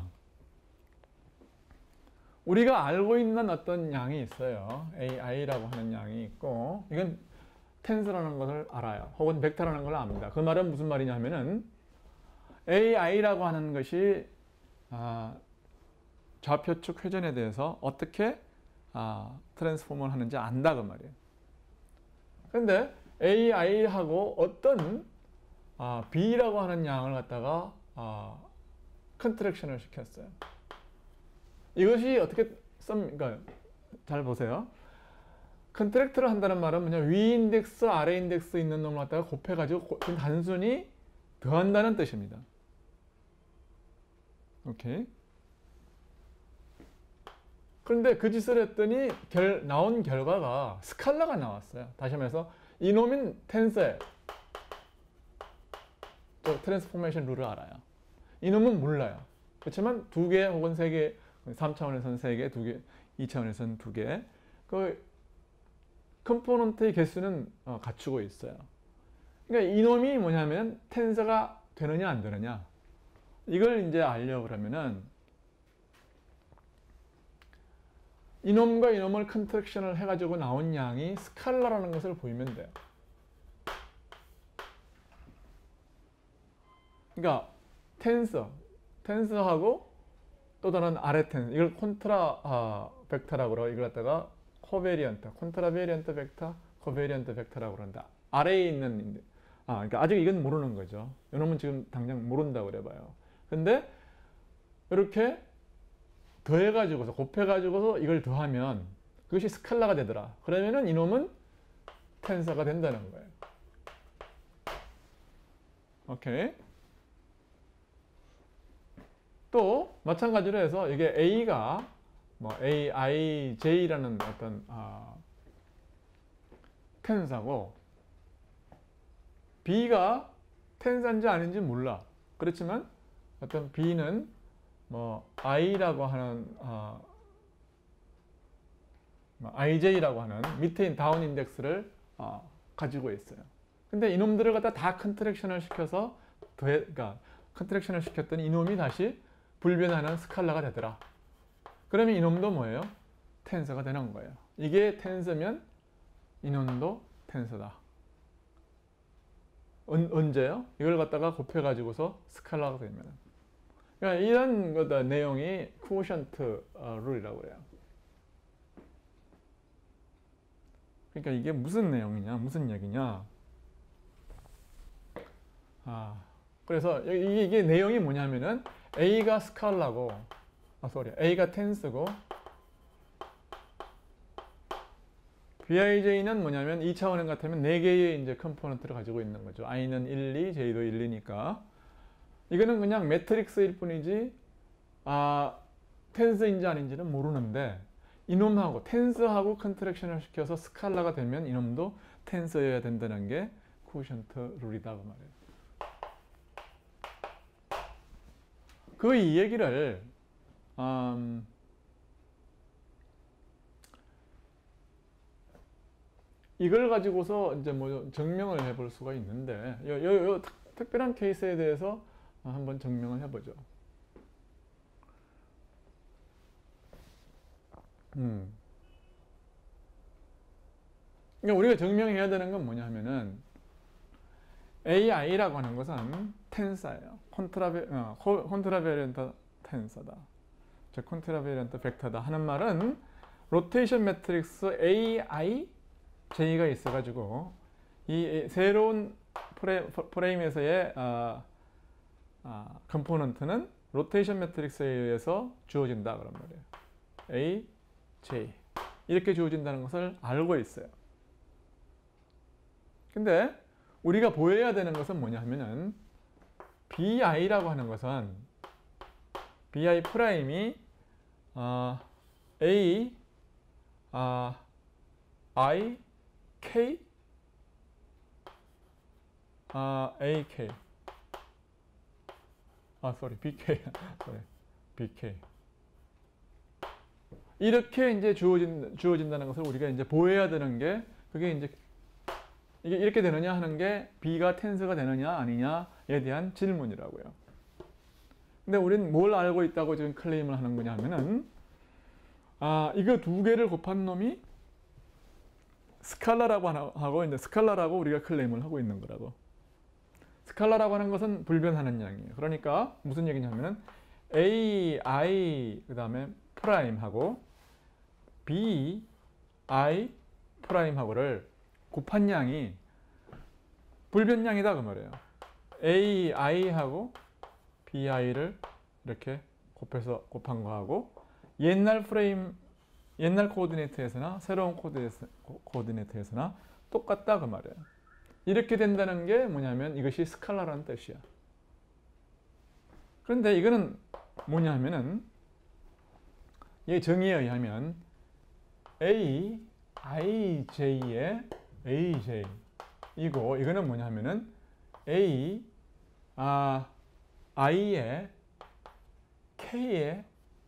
우리가 알고 있는 어떤 양이 있어요. 에이아이라고 하는 양이 있고 이건 텐스라는 것을 알아요. 혹은 벡터라는 걸 압니다. 그 말은 무슨 말이냐 하면은 에이아이라고 하는 것이 아, 좌표축 회전에 대해서 어떻게 아, 트랜스폼을 하는지 안다 그 말이에요. 그런데 에이아이하고 어떤 아, B라고 하는 양을 갖다가 아, 컨트랙션을 시켰어요. 이것이 어떻게 씁니까? 잘 보세요. 컨트랙트를 한다는 말은 뭐냐? 위 인덱스, 아래 인덱스 있는 놈을 갖다가 곱해가지고 단순히 더한다는 뜻입니다. 오케이. 그런데 그 짓을 했더니 결, 나온 결과가 스칼라가 나왔어요. 다시 말해서 이놈인 텐서의 또 트랜스포메이션 룰을 알아요. 이놈은 몰라요. 그렇지만 두 개 혹은 세 개, 삼 차원에서는 세 개, 두 개, 이 차원에서는 두 개. 그 컴포넌트의 개수는 어, 갖추고 있어요. 그러니까 이놈이 뭐냐면 텐서가 되느냐 안 되느냐. 이걸 이제 알려고 그러면은 이놈과 이놈을 컨트랙션을 해가지고 나온 양이 스칼라라는 것을 보이면 돼요. 그러니까 텐서, 텐서하고 또 다른 아래 텐서, 이걸 콘트라 아, 벡터라고 그러고 이걸 갖다가 코베리언트, 콘트라 베리언트 벡터, 코베리언트 벡터라고 그런다. 아래에 있는 아, 그러니까 아직 이건 모르는 거죠. 이놈은 지금 당장 모른다고 그래봐요. 근데 이렇게 더해가지고서 곱해가지고서 이걸 더하면 그것이 스칼라가 되더라. 그러면은 이놈은 텐서가 된다는 거예요. 오케이. 또 마찬가지로 해서 이게 A가 뭐 에이아이제이라는 어떤 아, 텐서고 B가 텐서인지 아닌지 몰라. 그렇지만 어떤 B는 뭐 I라고 하는 어, 뭐 아이제이라고 하는 밑에 다운 인덱스를 어, 가지고 있어요. 근데 이놈들을 갖다 다 컨트랙션을 시켜서 더해, 그러니까 컨트랙션을 시켰더니 이놈이 다시 불변하는 스칼라가 되더라. 그러면 이놈도 뭐예요? 텐서가 되는 거예요. 이게 텐서면 이놈도 텐서다. 언, 언제요? 이걸 갖다가 곱해가지고서 스칼라가 되면. 그러니까 이런 거다 내용이 쿠오션트 룰이라고 해요. 그러니까 이게 무슨 내용이냐, 무슨 얘기냐. 아, 그래서 이게, 이게 내용이 뭐냐면은 A가 스칼라고, 아, 소리, A가 텐스고, 비아이제이는 뭐냐면 이 차원행 같으면 네 개의 이제 컴포넌트를 가지고 있는 거죠. I는 일, 이, J도 일, 이니까. 이거는 그냥 매트릭스일 뿐이지, 아, 텐스인지 아닌지는 모르는데, 이놈하고, 텐스하고 컨트랙션을 시켜서 스칼라가 되면 이놈도 텐스여야 된다는 게 쿠오션트 룰이다, 그 말이에요. 그 이 얘기를, 음, 이걸 가지고서 이제 뭐 증명을 해볼 수가 있는데, 요, 요, 요 특별한 케이스에 대해서 한번 증명을 해보죠. 음. 그러니까 우리가 증명해야 되는 건 뭐냐 하면은 에이아이라고 하는 것은 텐서예요. 콘트라베, 어, 콘트라베리언트 텐서다. 즉 콘트라베리언트 벡터다 하는 말은 로테이션 매트릭스 에이아이 제이가 있어가지고 이 새로운 프레임, 프레임에서의 아, 아, 컴포넌트는 로테이션 매트릭스에 의해서 주어진다 그런 말이에요. A, J 이렇게 주어진다는 것을 알고 있어요. 근데 우리가 보여야 되는 것은 뭐냐 하면은 비아이라고 하는 것은 비아이 프라임이 어, A, 어, I, K, 어, 에이 케이 아, sorry, 비케이 sorry, 비케이 이렇게 이제 주어진, 주어진다는 것을 우리가 이제 보여야 되는 게 그게 이제 이게 이렇게 되느냐 하는 게 B가 텐스가 되느냐 아니냐에 대한 질문이라고요. 근데 우리는 뭘 알고 있다고 지금 클레임을 하는 거냐 하면은 아, 이거 두 개를 곱한 놈이 스칼라라고 하고 이제 스칼라라고 우리가 클레임을 하고 있는 거라고. 스칼라라고 하는 것은 불변하는 양이에요. 그러니까 무슨 얘기냐면은 A, I 그다음에 프라임하고 B, I 프라임하고를 곱한 양이 불변량이다 그 말이에요. A, I하고 B, I를 이렇게 곱해서 곱한 거하고 옛날 프레임, 옛날 코오디네이트에서나 새로운 코오디네이트에서나 똑같다 그 말이에요. 이렇게 된다는 게 뭐냐면 이것이 스칼라라는 뜻이야. 그런데 이거는 뭐냐 하면은 이 정의에 의하면 A, 아이제이의 에이제이 이고 이거는 뭐냐 하면은 A, 아, I의 K의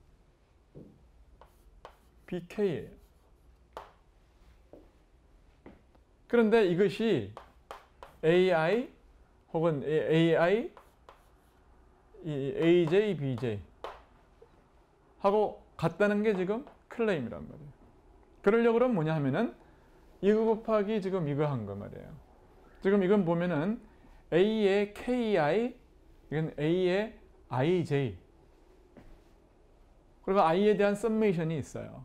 비케이예요. 그런데 이것이 에이아이 혹은 에이아이, 에이제이, 비제이 하고 같다는 게 지금 클레임이란 말이에요. 그러려고 그러면 뭐냐 하면은 이거 곱하기 지금 이거 한 거 말이에요. 지금 이건 보면은 A의 케이아이, 이건 A의 아이제이. 그리고 I에 대한 썸메이션이 있어요.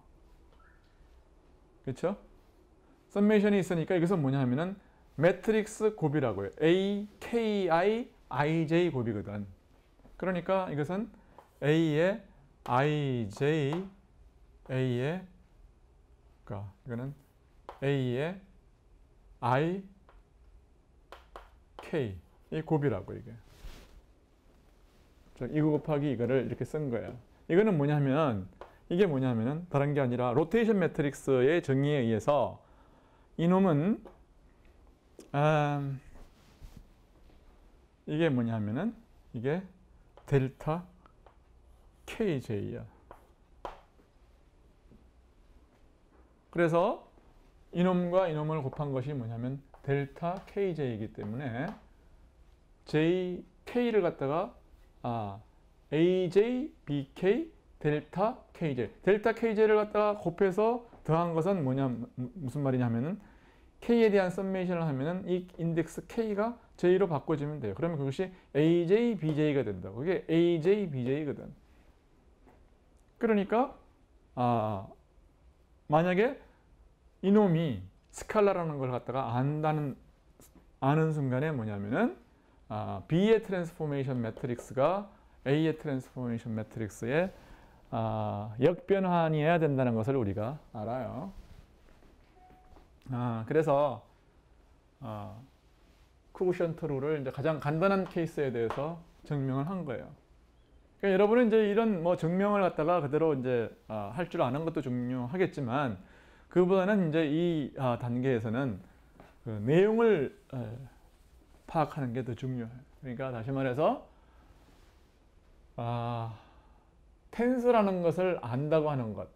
그렇죠? 썸메이션이 있으니까 이것은 뭐냐 하면은 매트릭스 곱이라고요. A, 케이아이, 아이제이 곱이거든. 그러니까 이것은 A의 아이제이, A의 그러니까 이거는 A의 I, K 이 곱이라고 이게. 이거 곱하기 이거를 이렇게 쓴 거예요. 이거는 뭐냐면 이게 뭐냐면은 다른 게 아니라 로테이션 매트릭스의 정의에 의해서 이놈은 음, 이게 뭐냐면은 이게 델타 케이제이야. 그래서 이놈과 이놈을 곱한 것이 뭐냐면 델타 케이제이이기 때문에 J, K를 갖다가 아, 에이제이, 비케이, 델타 케이제이. 델타 케이제이를 갖다가 곱해서 더한 것은 뭐냐, 무슨 말이냐면은 K에 대한 썸메이션을 하면은 이 인덱스 K가 J로 바꿔주면 돼요. 그러면 그것이 에이제이, 비제이가 된다. 그게 에이제이, 비제이거든. 그러니까 아, 만약에 이놈이 스칼라라는 걸 갖다가 안다는 아는 순간에 뭐냐면은 아, B의 트랜스포메이션 매트릭스가 A의 트랜스포메이션 매트릭스에 아, 역변환이어야 된다는 것을 우리가 알아요. 아, 그래서 아, 쿠부션트 룰을 이제 가장 간단한 케이스에 대해서 증명을 한 거예요. 그러니까 여러분은 이제 이런 뭐 증명을 갖다가 그대로 이제 아, 할 줄 아는 것도 중요하겠지만 그보다는 이제 이 아, 단계에서는 그 내용을 에, 파악하는 게 더 중요해요. 그러니까 다시 말해서 아, 텐스라는 것을 안다고 하는 것.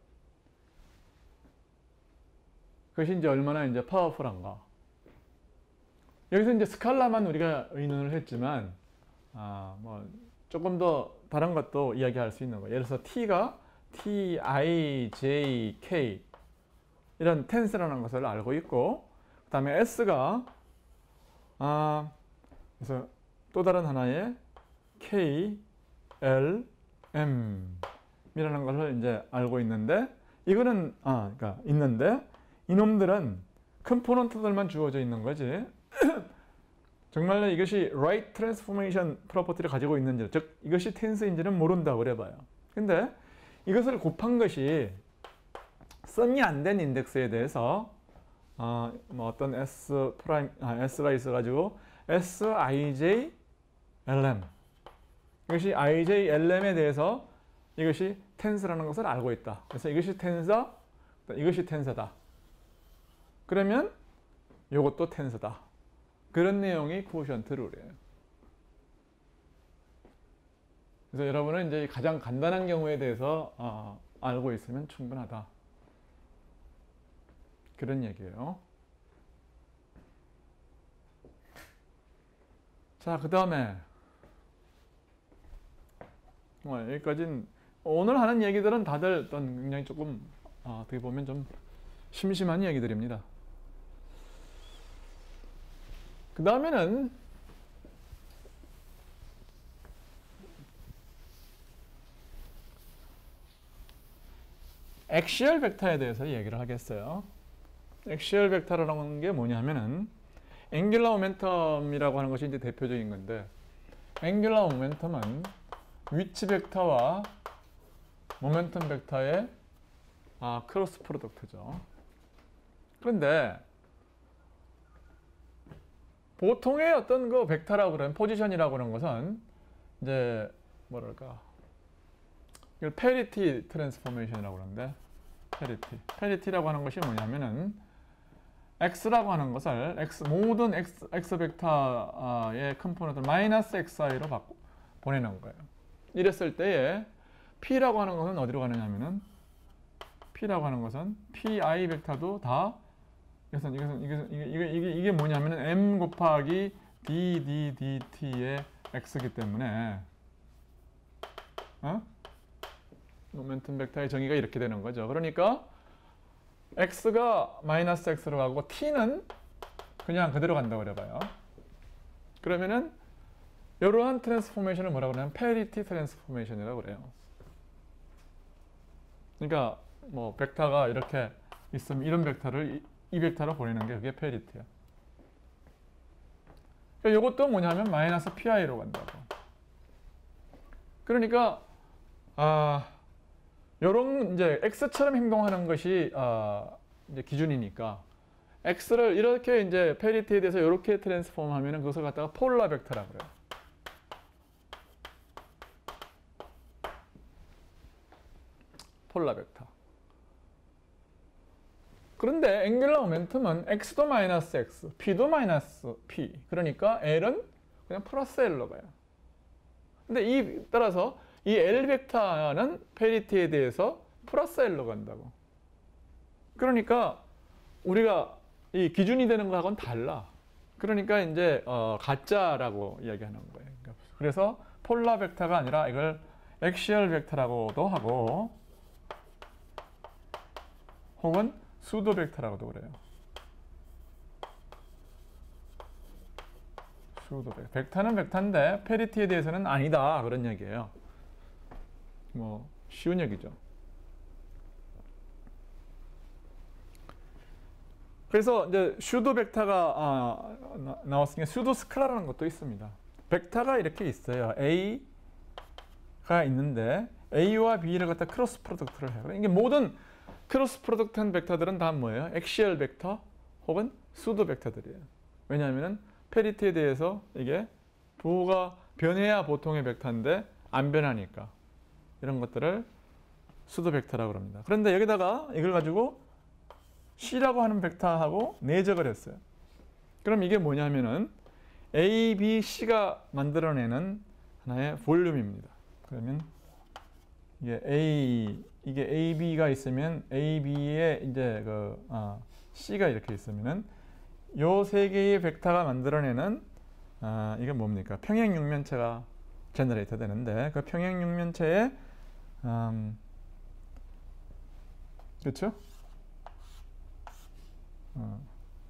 그것이 이제 얼마나 이제 파워풀한가. 여기서 이제 스칼라만 우리가 의논을 했지만, 아, 뭐, 조금 더 다른 것도 이야기할 수 있는 거예요. 예를 들어서 T가 T, I, J, K 이런 텐스라는 것을 알고 있고, 그 다음에 S가 아, 그래서 또 다른 하나의 K, L, M 이라는 것을 이제 알고 있는데 이거는 아, 그러니까 있는데 이놈들은 컴포넌트들만 주어져 있는 거지. 정말로 이것이 right transformation 프로퍼티를 가지고 있는지, 즉 이것이 텐스인지는 모른다고 그래봐요. 근데 이것을 곱한 것이 썸이 안 된 인덱스에 대해서 어, 뭐 어떤 S 프라임 아, S가 있어가지고 S, 아이제이, 엘엠 이것이 아이제이, 엘엠에 대해서 이것이 텐스라는 것을 알고 있다. 그래서 이것이 텐서, 이것이 텐서다. 그러면 이것도 텐서다. 그런 내용이 쿠오션트 룰이에요. 그래서 여러분은 이제 가장 간단한 경우에 대해서 어, 알고 있으면 충분하다. 그런 얘기예요. 자, 그 다음에 여기까지는 오늘 하는 얘기들은 다들 어떤 굉장히 조금 어, 어떻게 보면 좀 심심한 얘기들입니다. 그 다음에는 액시얼 벡터에 대해서 얘기를 하겠어요. 액시얼 벡터라는 게 뭐냐면은 앵귤러 모멘텀이라고 하는 것이 이제 대표적인 건데 앵귤러 모멘텀은 위치 벡터와 모멘텀 벡터의 아, 크로스 프로덕트죠. 그런데 보통의 어떤 그 벡터라고 그러는 포지션이라고 그러는 것은 이제 뭐랄까 이걸 페리티 트랜스포메이션이라고 그러는데 페리티 페리티라고 하는 것이 뭐냐면은 x라고 하는 것을 x 모든 x x 벡터의 컴포넌트 마이너스 xi로 바꿔 보내는 거예요. 이랬을 때에 p라고 하는 것은 어디로 가느냐면은 p라고 하는 것은 pi 벡터도 다 이것은 이것은 이것은 이게 이게 이게, 이게 뭐냐면은 m 곱하기 d d dt의 x이기 때문에 어? 모멘텀 벡터의 정의가 이렇게 되는 거죠. 그러니까 x가 마이너스 x로 가고 t는 그냥 그대로 간다고 그래봐요. 그러면은 이러한 트랜스포메이션을 뭐라고 그러냐면 페리티 트랜스포메이션이라고 그래요. 그러니까 뭐 벡터가 이렇게 있으면 이런 벡터를 이, 이 벡터로 보내는 게 그게 페리티야. 그러니까 이것도 뭐냐면 마이너스 pi로 간다고. 그러니까 아 요런 이제 x처럼 행동하는 것이 아 이제 기준이니까 x를 이렇게 이제 페리티에 대해서 이렇게 트랜스폼 하면은 그것을 갖다가 폴라 벡터라고 그래요. 폴라 벡터. 그런데 앵귤러 모멘텀은 x도 마이너스 x, p도 마이너스 p. 그러니까 l은 그냥 플러스 l로 가요. 근데 이 따라서 이 L 벡터는 페리티에 대해서 플러스 L로 간다고. 그러니까 우리가 이 기준이 되는 거하고는 달라. 그러니까 이제 어, 가짜라고 이야기하는 거예요. 그래서 폴라 벡터가 아니라 이걸 액시얼 벡터라고도 하고 혹은 수도 벡터라고도 그래요. 수도 벡터. 벡터는 벡터인데 페리티에 대해서는 아니다 그런 얘기예요. 뭐 쉬운 얘기죠. 그래서 이제 슈도 벡터가 아, 나왔으니까 슈도 스칼라라는 것도 있습니다. 벡터가 이렇게 있어요. A가 있는데 A와 B를 갖다 크로스 프로덕트를 해요. 이게 모든 크로스 프로덕트한 벡터들은 다 뭐예요? 액시얼 벡터 혹은 수도 벡터들이에요. 왜냐하면 페리티에 대해서 이게 부호가 변해야 보통의 벡터인데 안 변하니까 이런 것들을 수도 벡터라고 합니다. 그런데 여기다가 이걸 가지고 C라고 하는 벡터하고 내적을 했어요. 그럼 이게 뭐냐면은 A, B, C가 만들어내는 하나의 볼륨입니다. 그러면 이게 A, 이게 A, B가 있으면 A, B에 이제 그 아, C가 이렇게 있으면은 요 세 개의 벡터가 만들어내는 아, 이게 뭡니까? 평행육면체가 제너레이터 되는데 그 평행육면체에 음, 그렇죠? 어.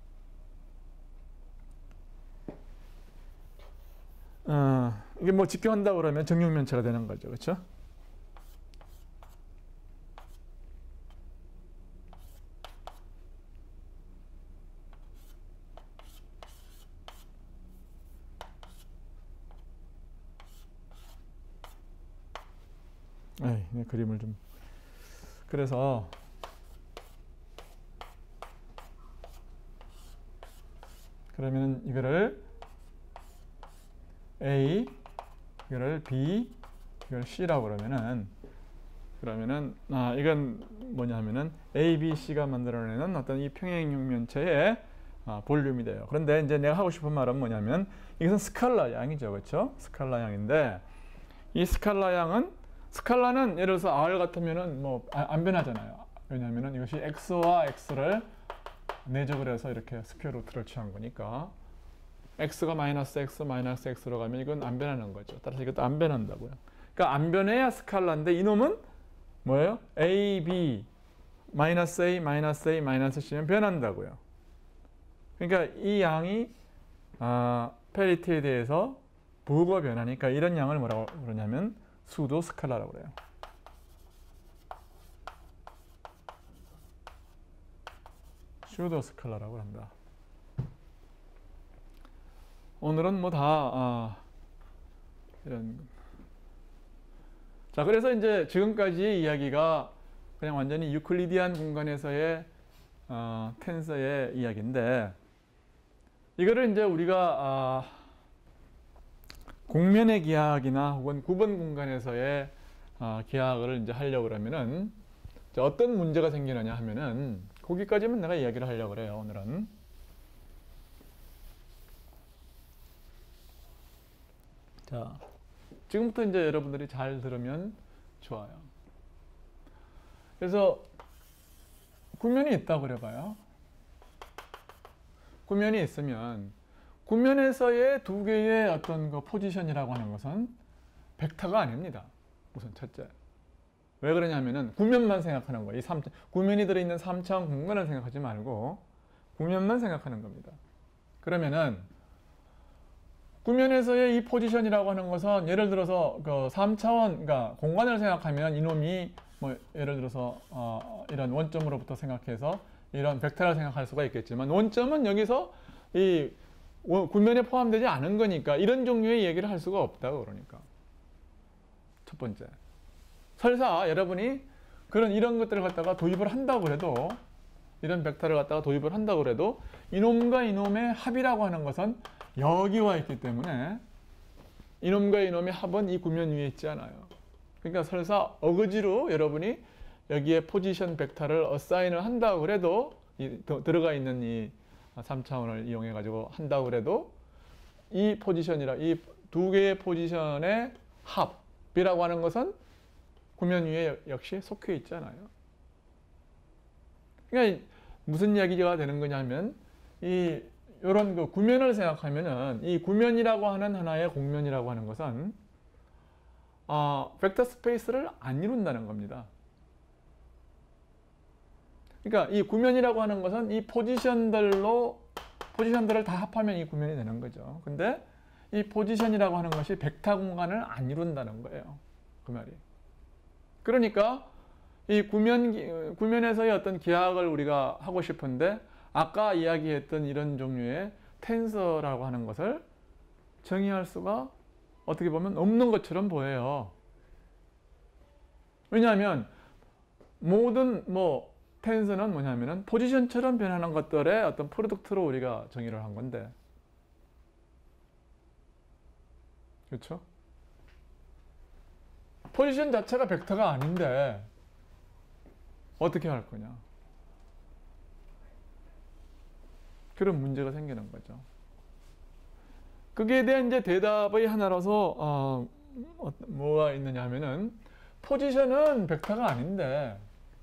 어, 이게 뭐 직경한다고 그러면 정육면체가 되는 거죠. 그렇죠? 에이, 네, 그림을 좀 그래서 그러면 이거를 A, 이거를 B, 이걸 C라고 그러면은 그러면은 아 이건 뭐냐면은 A, B, C가 만들어내는 어떤 이 평행육면체의 아, 볼륨이 돼요. 그런데 이제 내가 하고 싶은 말은 뭐냐면 이것은 스칼라 양이죠, 그렇죠? 스칼라 양인데 이 스칼라 양은 스칼라는 예를 들어서 R 같으면은 뭐 안 변하잖아요. 왜냐하면은 이것이 X와 X를 내적을 해서 이렇게 스퀘어 루트를 취한 거니까 X가 마이너스 X, 마이너스 X로 가면 이건 안 변하는 거죠. 따라서 이것도 안 변한다고요. 그러니까 안 변해야 스칼라인데 이놈은 뭐예요? A, B, 마이너스 A, 마이너스 A, 마이너스 C면 변한다고요. 그러니까 이 양이 아, 페리티에 대해서 부호가 변하니까 이런 양을 뭐라고 그러냐면 수도 스칼라라고 그래요. 슈도 스칼라라고 합니다. 오늘은 뭐 다 아, 이런 자 그래서 이제 지금까지 이야기가 그냥 완전히 유클리디안 공간에서의 어, 텐서의 이야기인데 이거를 이제 우리가 아, 공면의 기하학이나 혹은 구분 공간에서의 아, 기하학을 이제 하려고 그러면은 어떤 문제가 생기느냐 하면은 거기까지만 내가 이야기를 하려고 그래요. 오늘은. 자, 지금부터 이제 여러분들이 잘 들으면 좋아요. 그래서 구면이 있다고 그래봐요. 구면이 있으면 구면에서의 두 개의 어떤 그 포지션이라고 하는 것은 벡터가 아닙니다. 우선 첫째. 왜 그러냐면은 구면만 생각하는 거예요. 이 삼, 구면이 들어있는 삼 차원 공간을 생각하지 말고 구면만 생각하는 겁니다. 그러면은 구면에서의 이 포지션이라고 하는 것은 예를 들어서 그 삼 차원, 그러니까 공간을 생각하면 이놈이 뭐 예를 들어서 어 이런 원점으로부터 생각해서 이런 벡터를 생각할 수가 있겠지만 원점은 여기서 이 구면에 포함되지 않은 거니까 이런 종류의 얘기를 할 수가 없다고 그러니까. 첫 번째. 설사 여러분이 그런 이런 것들을 갖다가 도입을 한다고 해도 이런 벡터를 갖다가 도입을 한다고 해도 이놈과 이놈의 합이라고 하는 것은 여기 와 있기 때문에 이놈과 이놈의 합은 이 구면 위에 있지 않아요. 그러니까 설사 어거지로 여러분이 여기에 포지션 벡터를 어사인을 한다고 해도 이, 더, 들어가 있는 이 삼 차원을 이용해 가지고 한다고 해도 이 포지션이라 이 두 개의 포지션의 합이라고 하는 것은 구면 위에 역시 속해 있잖아요. 그러니까 무슨 이야기가 되는 거냐면 이 이런 그 구면을 생각하면은 이 구면이라고 하는 하나의 공면이라고 하는 것은 어, 벡터 스페이스를 안 이룬다는 겁니다. 그러니까 이 구면이라고 하는 것은 이 포지션들로 포지션들을 다 합하면 이 구면이 되는 거죠. 근데 이 포지션이라고 하는 것이 벡터 공간을 안 이룬다는 거예요. 그 말이. 그러니까 이 구면, 구면에서의 어떤 기하학을 우리가 하고 싶은데 아까 이야기했던 이런 종류의 텐서라고 하는 것을 정의할 수가 어떻게 보면 없는 것처럼 보여요. 왜냐하면 모든 뭐 텐서는 뭐냐면은 포지션처럼 변하는 것들의 어떤 프로덕트로 우리가 정의를 한 건데, 그렇죠? 포지션 자체가 벡터가 아닌데 어떻게 할 거냐? 그런 문제가 생기는 거죠. 거기에 대한 이제 대답의 하나로서 어, 뭐가 있느냐 하면은 포지션은 벡터가 아닌데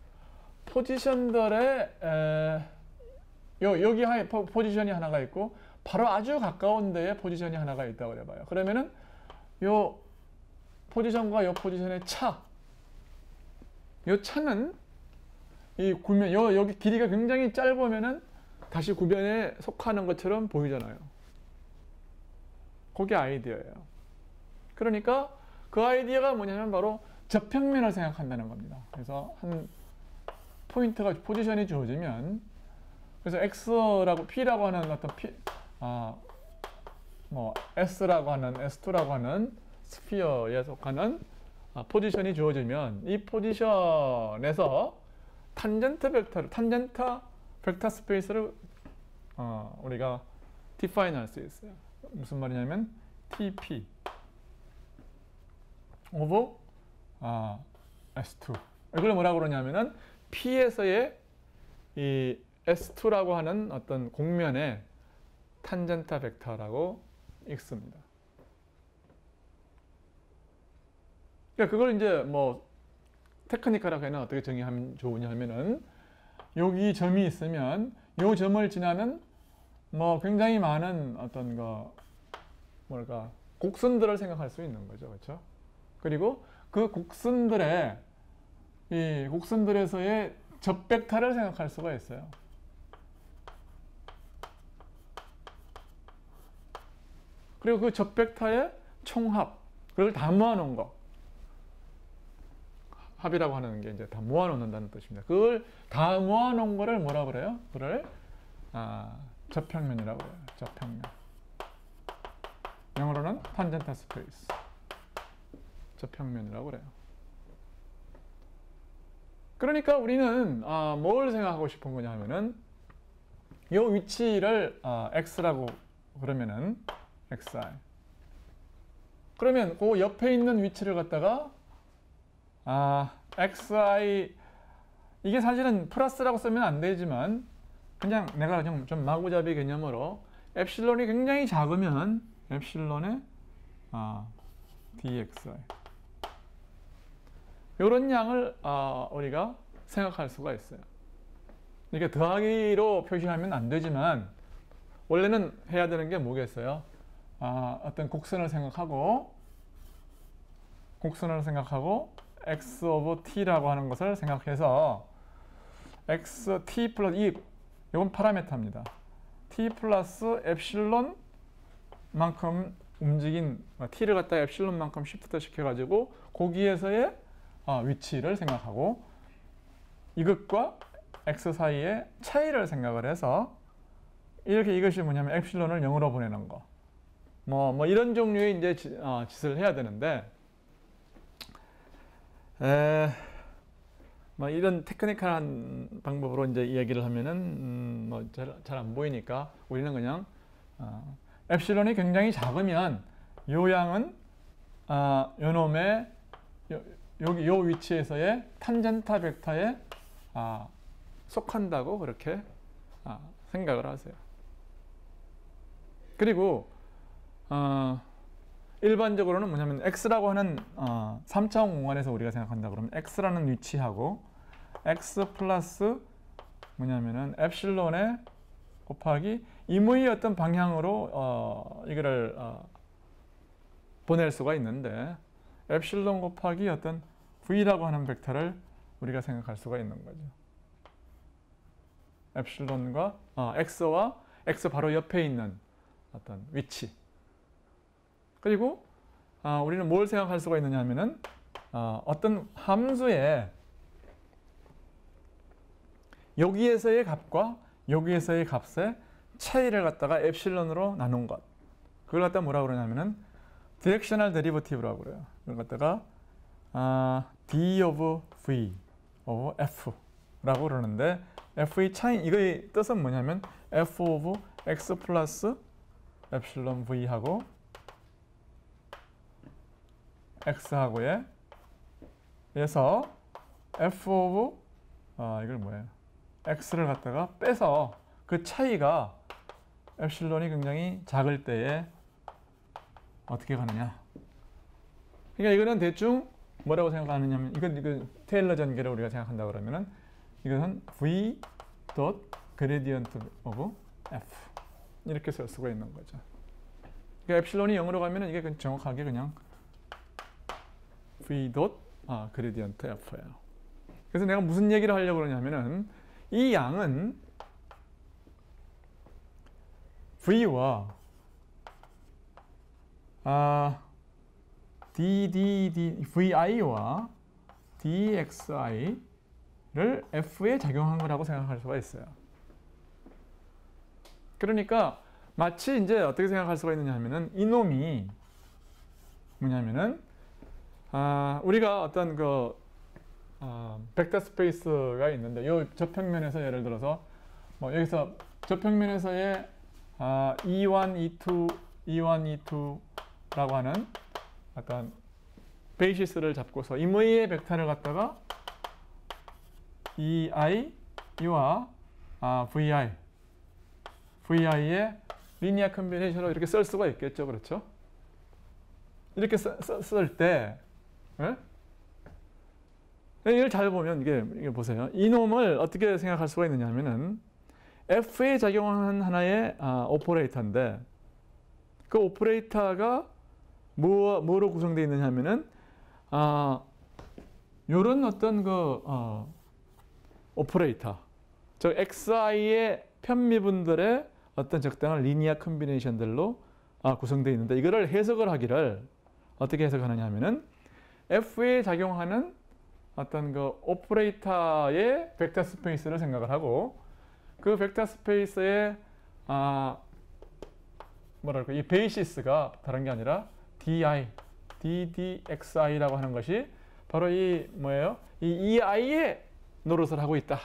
포지션들의 에, 요, 여기 하에 포지션이 하나가 있고 바로 아주 가까운 데에 포지션이 하나가 있다고 그래봐요. 그러면은 요 포지션과 요 포지션의 차, 요 차는 이 구면, 요 여기 길이가 굉장히 짧으면은 다시 구변에 속하는 것처럼 보이잖아요. 그게 아이디어예요. 그러니까 그 아이디어가 뭐냐면 바로 저평면을 생각한다는 겁니다. 그래서 한 포인트가 포지션이 주어지면 그래서 X라고 P라고 하는 어떤 P, 아, 뭐 S라고 하는 에스 투라고 하는 스피어에 속하는 아, 포지션이 주어지면 이 포지션에서 탄젠트 벡터를 탄젠타 벡터 스페이스를 어, 우리가 디파인 할 수 있어요. 무슨 말이냐면 티피 오브 아, 에스 투. 이걸 뭐라고 그러냐면은 P에서의 이 에스 투라고 하는 어떤 공면의 탄젠타 벡터라고 읽습니다. 그러니까 그걸 이제 뭐 테크니컬하게 어떻게 정의하면 좋으냐 하면은 여기 점이 있으면 요 점을 지나는 뭐 굉장히 많은 어떤 거 뭐랄까 곡선들을 생각할 수 있는 거죠. 그렇죠? 그리고 그 곡선들의 이 곡선들에서의 접벡터를 생각할 수가 있어요. 그리고 그 접벡터의 총합, 그걸 다 모아놓은 거. 합이라고 하는 게 이제 다 모아놓는다는 뜻입니다. 그걸 다 모아놓은 거를 뭐라 그래요? 그걸 아, 저평면이라고 해요. 저평면. 영어로는 탄젠타 스페이스. 저평면이라고 그래요. 그러니까 우리는 아, 뭘 생각하고 싶은 거냐 하면은 이 위치를 아, x라고 그러면은 xi. 그러면 그 옆에 있는 위치를 갖다가 아, xi 이게 사실은 플러스라고 쓰면 안 되지만 그냥 내가 좀, 좀 마구잡이 개념으로 엡실론이 굉장히 작으면 엡실론의 아, dxi 이런 양을 아, 우리가 생각할 수가 있어요. 이게 더하기로 표시하면 안 되지만 원래는 해야 되는 게 뭐겠어요? 아, 어떤 곡선을 생각하고 곡선을 생각하고 x 오브 t라고 하는 것을 생각해서 x t 플러스 이 이건 파라메터입니다. t 플러스 엡실론만큼 움직인 t를 갖다 엡실론만큼 시프트 시켜가지고 거기에서의 아, 위치를 생각하고 이것과 x 사이의 차이를 생각을 해서 이렇게 이것이 뭐냐면 엡실론을 영으로 보내는 거. 뭐, 뭐 이런 종류의 이제 지, 어, 짓을 해야 되는데 에, 뭐 이런 테크니컬한 방법으로 이제 이야기를 하면은 음, 뭐 잘 잘 안 보이니까 우리는 그냥 어, 엡실론이 굉장히 작으면 요 양은 어, 요 놈의 요, 여기 요 위치에서의 탄젠타 벡터에 아, 속한다고 그렇게 아, 생각을 하세요. 그리고 어, 일반적으로는 뭐냐면 x라고 하는 어, 삼 차원 공간에서 우리가 생각한다 그러면 x라는 위치하고 x 플러스 뭐냐면은 엡실론의 곱하기 임의의 어떤 방향으로 어, 이거를 어, 보낼 수가 있는데 엡실론 곱하기 어떤 v라고 하는 벡터를 우리가 생각할 수가 있는 거죠. 엡실론과 어, x와 x 바로 옆에 있는 어떤 위치. 그리고 어, 우리는 뭘 생각할 수가 있느냐 하면은 어, 어떤 함수의 여기에서의 값과 여기에서의 값의 차이를 갖다가 엡실론으로 나눈 것. 그걸 갖다 뭐라고 그러냐면은 디렉셔널 데리버티브라고 그래요. 이걸 갖다가 아, d of v of f라고 그러는데 f의 차이, 이거의 뜻은 뭐냐면 f of x 플러스 엡실론 v하고 x하고의 에서 f of 아, 이걸 뭐예요? x를 갖다가 빼서 그 차이가 엡실론이 굉장히 작을 때에 어떻게 가느냐. 그러니까 이거는 대충 뭐라고 생각하느냐면 이건 이거 테일러 전개를 우리가 생각한다 그러면은 이것은 v dot gradient of f 이렇게 쓸 수가 있는 거죠. 그러니까 엡실론이 영으로 가면은 이게 정확하게 그냥 v dot 아, gradient f예요. 그래서 내가 무슨 얘기를 하려고 그러냐면은 이 양은 v와 아, ddd, vi와 dxi를 f에 작용한 거라고 생각할 수가 있어요. 그러니까 마치 이제 어떻게 생각할 수가 있느냐 하면은 이놈이 뭐냐면은 아, 우리가 어떤 그 어, 벡터 스페이스가 있는데 이 저평면에서 예를 들어서 뭐 여기서 저평면에서의 아, 이일, 이이, 이일, 이이라고 하는 어떤 베이시스를 잡고서 임의의 벡터를 갖다가 ei, 이와 아, vi, vi의 리니어 컨비네이션으로 이렇게 쓸 수가 있겠죠, 그렇죠? 이렇게 쓸 때, 예? 이걸 잘 보면 이게, 이게 보세요. 이놈을 어떻게 생각할 수가 있느냐 하면은 f에 작용하는 하나의 아, 오퍼레이터인데 그 오퍼레이터가 뭐, 뭐로 구성되어 있느냐 하면은 아, 요런 어떤 그 어, 오퍼레이터, 즉 xi의 편미분들의 어떤 적당한 리니어 컨비네이션들로 아, 구성되어 있는데 이거를 해석을 하기를 어떻게 해석하느냐 하면은 f에 작용하는 어떤 그 오퍼레이터의 벡터 스페이스를 생각을 하고 그 벡터 스페이스의 아, 뭐랄까 이 베이시스가 다른 게 아니라 di, ddxi라고 하는 것이 바로 이 뭐예요? 이 ei의 노릇을 하고 있다.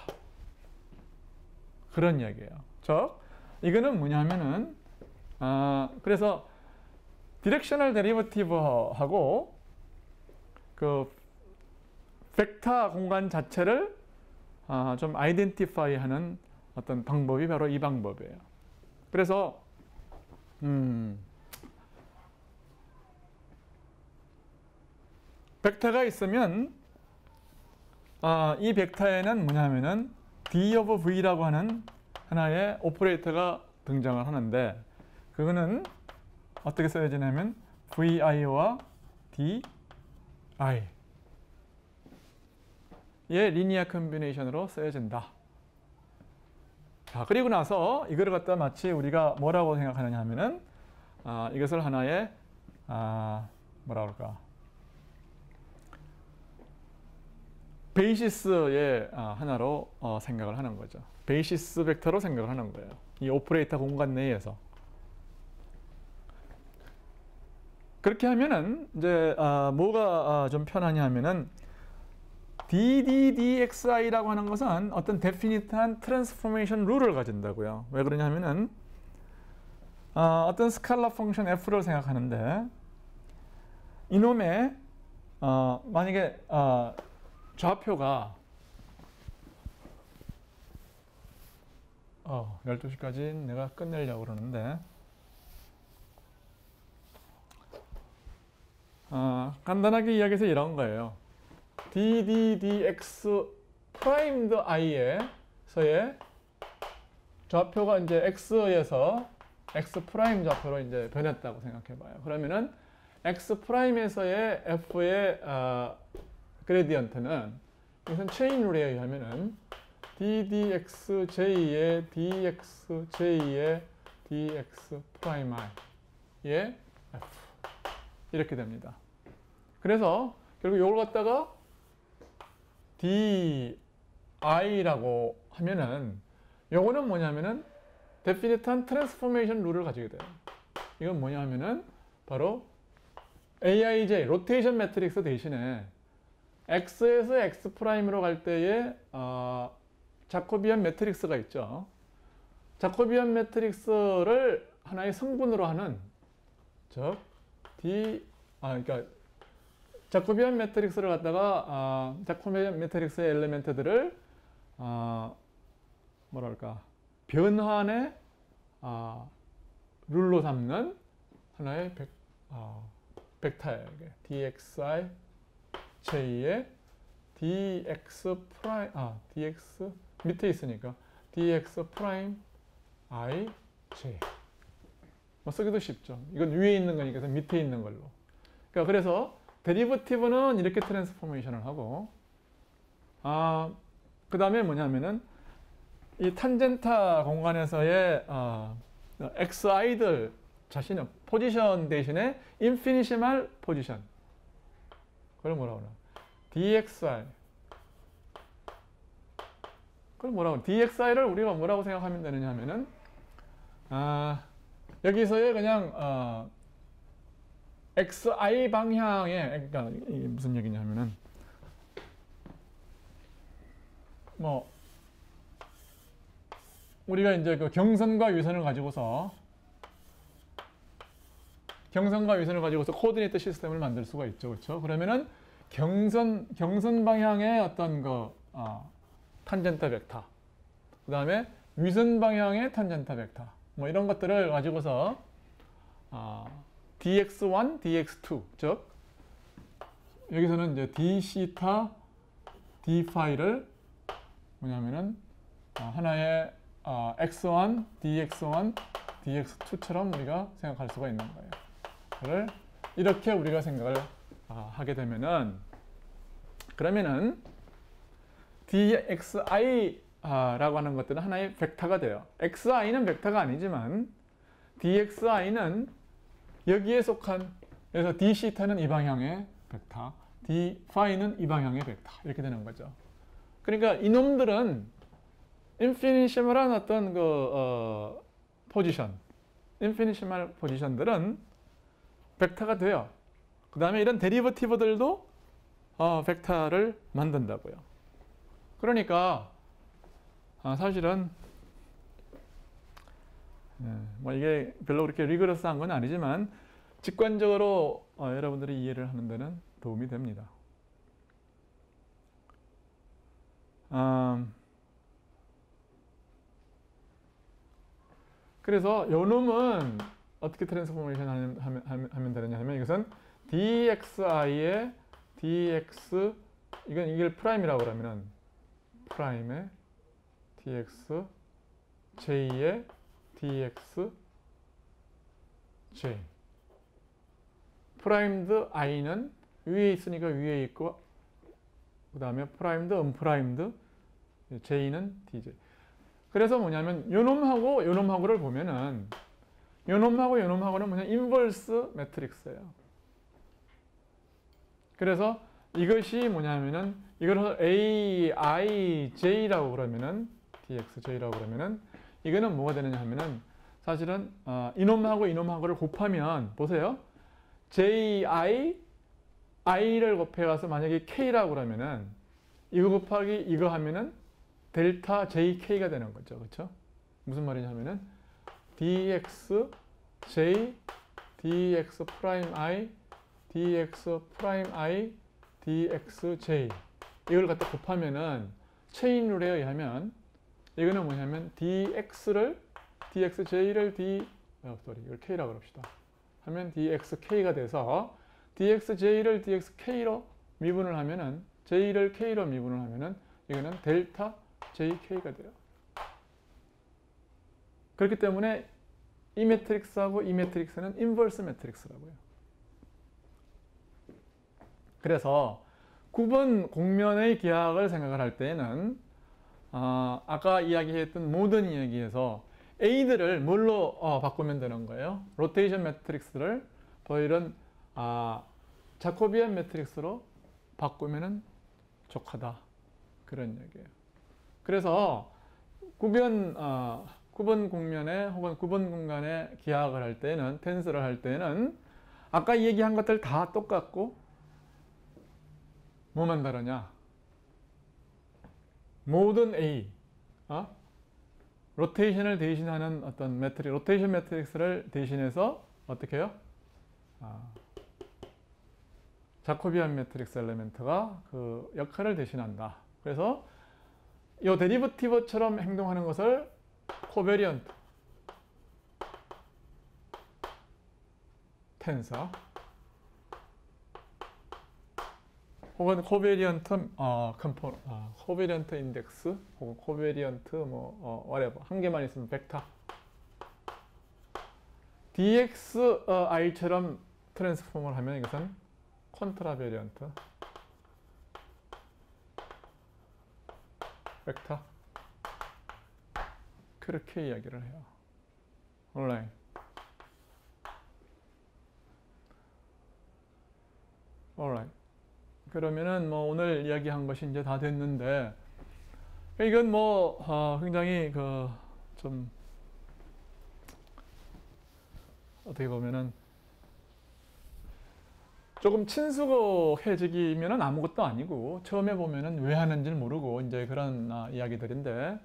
그런 이야기예요. 즉 이거는 뭐냐면은 아, 그래서 디렉셔널 데리버티브하고 그 벡터 공간 자체를 아, 좀 아이덴티파이 하는 어떤 방법이 바로 이 방법이에요. 그래서 음, 벡터가 있으면 아, 이 벡터에는 뭐냐면은 d of v라고 하는 하나의 오퍼레이터가 등장을 하는데 그거는 어떻게 써야지냐면 vi와 di 의 리니어 컨비네이션으로 쓰여진다. 자, 그리고 나서 이거를 갖다 마치 우리가 뭐라고 생각하느냐 하면은 아, 이것을 하나의 아, 뭐라 그럴까 베이시스의 아, 하나로 어, 생각을 하는 거죠. 베이시스 벡터로 생각을 하는 거예요. 이 오퍼레이터 공간 내에서. 그렇게 하면은 이제 아, 뭐가 아, 좀 편하냐 하면은 dddxi라고 하는 것은 어떤 데피니트한 트랜스포메이션 룰을 가진다고요. 왜 그러냐 하면은 어, 어떤 스칼라 펑션 f를 생각하는데 이놈의 어, 만약에 어, 좌표가 어, 열두 시까지 내가 끝내려고 그러는데 어, 간단하게 이야기해서 이런 거예요. dddx 프라임드 i에서의 좌표가 이제 x에서 x 프라임 좌표로 이제 변했다고 생각해 봐요. 그러면은 x 프라임에서의 f의 어, 그레디언트는 이것은 체인 룰에 의하면은 ddxj의 dxj의 dx 프라임 i의 f 이렇게 됩니다. 그래서 결국 이걸 갖다가 di라고 하면은 요거는 뭐냐면은 데피니트한 트랜스포메이션 룰을 가지게 돼요. 이건 뭐냐 하면은 바로 에이아이제이 로테이션 매트릭스 대신에 x에서 x 프라임으로 갈 때의 어, 자코비안 매트릭스가 있죠. 자코비안 매트릭스를 하나의 성분으로 하는 즉 d 아 그러니까 자코비안 매트릭스를 갖다가 어, 자코비안 매트릭스의 엘리멘트들을 어, 뭐랄까 변환의 어, 룰로 삼는 하나의 벡, 어, 벡터예요. dxi j의 dx 프라임 아 dx 밑에 있으니까 dx 프라임 i j 뭐 쓰기도 쉽죠. 이건 위에 있는 거니까 밑에 있는 걸로. 그러니까 그래서 데리버티브는 이렇게 트랜스포메이션을 하고 아 그 다음에 뭐냐면은 이 탄젠타 공간에서의 어, xi들 자신의 포지션 대신에 인피니시멀 포지션 그걸 뭐라고 하나 dxi 그걸 뭐라고 하나 dxi를 우리가 뭐라고 생각하면 되느냐 하면은 아 여기서의 그냥 어, xi 방향의 그러니까 이게 무슨 얘기냐면은 뭐 우리가 이제 그 경선과 위선을 가지고서 경선과 위선을 가지고서 코디네이트 시스템을 만들 수가 있죠, 그렇죠? 그러면은 경선 경선 방향의 어떤 그 어, 탄젠타 벡터, 그 다음에 위선 방향의 탄젠타 벡터, 뭐 이런 것들을 가지고서 어, 디엑스원, 디엑스투, 즉 여기서는 이제 d 시타, d 파이를 뭐냐면은 어, 하나의 어, 엑스원, 디엑스원, 디엑스투처럼 우리가 생각할 수가 있는 거예요. 그를 이렇게 우리가 생각을 어, 하게 되면은 그러면은 dxi라고 하는 것들은 하나의 벡터가 돼요. xi는 벡터가 아니지만 dxi는 여기에 속한 그래서 d 시타는 이 방향의 벡터, d 파이는 이 방향의 벡터 이렇게 되는 거죠. 그러니까 이놈들은 인피니시멀한 어떤 그 어, 포지션, 인피니시멀 포지션들은 벡터가 돼요. 그 다음에 이런 데리버티브들도 어, 벡터를 만든다고요. 그러니까 아, 사실은 네, 뭐 이게 별로 그렇게 리그러스한 건 아니지만 직관적으로 어, 여러분들이 이해를 하는 데는 도움이 됩니다. 음, 그래서 요 놈은 어떻게 트랜스포메이션 하면, 하면, 하면 되느냐 하면 이것은 dxi의 dx 이건 이걸 프라임이라고 그러면은 프라임의 dx j의 dx j 프라임드 i는 위에 있으니까 위에 있고 그 다음에 프라임드, 언프라임드 j는 dj. 그래서 뭐냐면 요놈하고 요놈하고를 보면은 요놈하고 요놈하고는 뭐냐 인버스 매트릭스예요. 그래서 이것이 뭐냐면은 이걸 aij라고 그러면은 dxj라고 그러면은 이거는 뭐가 되느냐 하면은 사실은 어, 이놈하고 이놈하고를 곱하면 보세요. ji i를 곱해가서 만약에 k라고 그러면은 이거 곱하기 이거 하면은 델타 jk가 되는 거죠. 그렇죠? 무슨 말이냐 하면은 dx j dx 프라임 i dx 프라임 i dx j 이걸 갖다 곱하면은 체인 룰에 의하면 이거는 뭐냐면 dx를 dxj를 d 어, sorry, 이걸 k라고 합시다. 하면 dxk가 돼서 dxj를 dxk로 미분을 하면은 j를 k로 미분을 하면은 이거는 델타 jk가 돼요. 그렇기 때문에 이 매트릭스하고 이 매트릭스는 인버스 매트릭스라고요. 그래서 구분 공면의 기하학을 생각을 할 때에는 어, 아까 이야기했던 모든 이야기에서 A들을 뭘로 어, 바꾸면 되는 거예요? 로테이션 매트릭스를 더 이런 아, 자코비안 매트릭스로 바꾸면은 족하다. 그런 얘기예요. 그래서 구변, 어, 구분 공면에 혹은 구분 공간에 기하학을 할 때는, 텐스를 할 때는 아까 얘기한 것들 다 똑같고 뭐만 다르냐? 모든 A, 어? 로테이션을 대신하는 어떤 매트릭, 로테이션 매트릭스를 대신해서 어떻게 해요? 아, 자코비안 매트릭스 엘리멘트가 그 역할을 대신한다. 그래서 이 데리버티브처럼 행동하는 것을 코베리언트 텐서 혹은 코베리언트 어, 컴포 어, 코베리언트 인덱스 혹은 코베리언트 뭐 어, whatever 한 개만 있으면 벡터 dxi처럼 트랜스폼을 하면 이것은 콘트라베리언트 벡터 그렇게 이야기를 해요. 온라인 alright. 그러면은 뭐 오늘 이야기한 것이 이제 다 됐는데 이건 뭐 어 굉장히 그 좀 어떻게 보면은 조금 친숙해지기면은 아무것도 아니고 처음에 보면은 왜 하는지를 모르고 이제 그런 아, 이야기들인데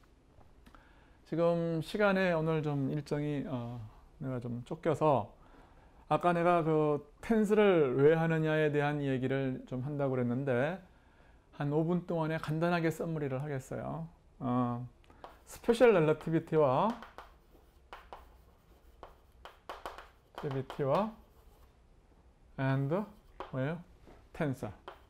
지금 시간에 오늘 좀 일정이 어 내가 좀 쫓겨서 아까 내가 그 텐스를 왜 하느냐에 대한 얘기를 좀 한다고 그랬는데 한 오 분 동안에 간단하게 썸머리를 하겠어요. 어, 스페셜 렐러티비티와 티비티와 and 뭐예요? 텐서.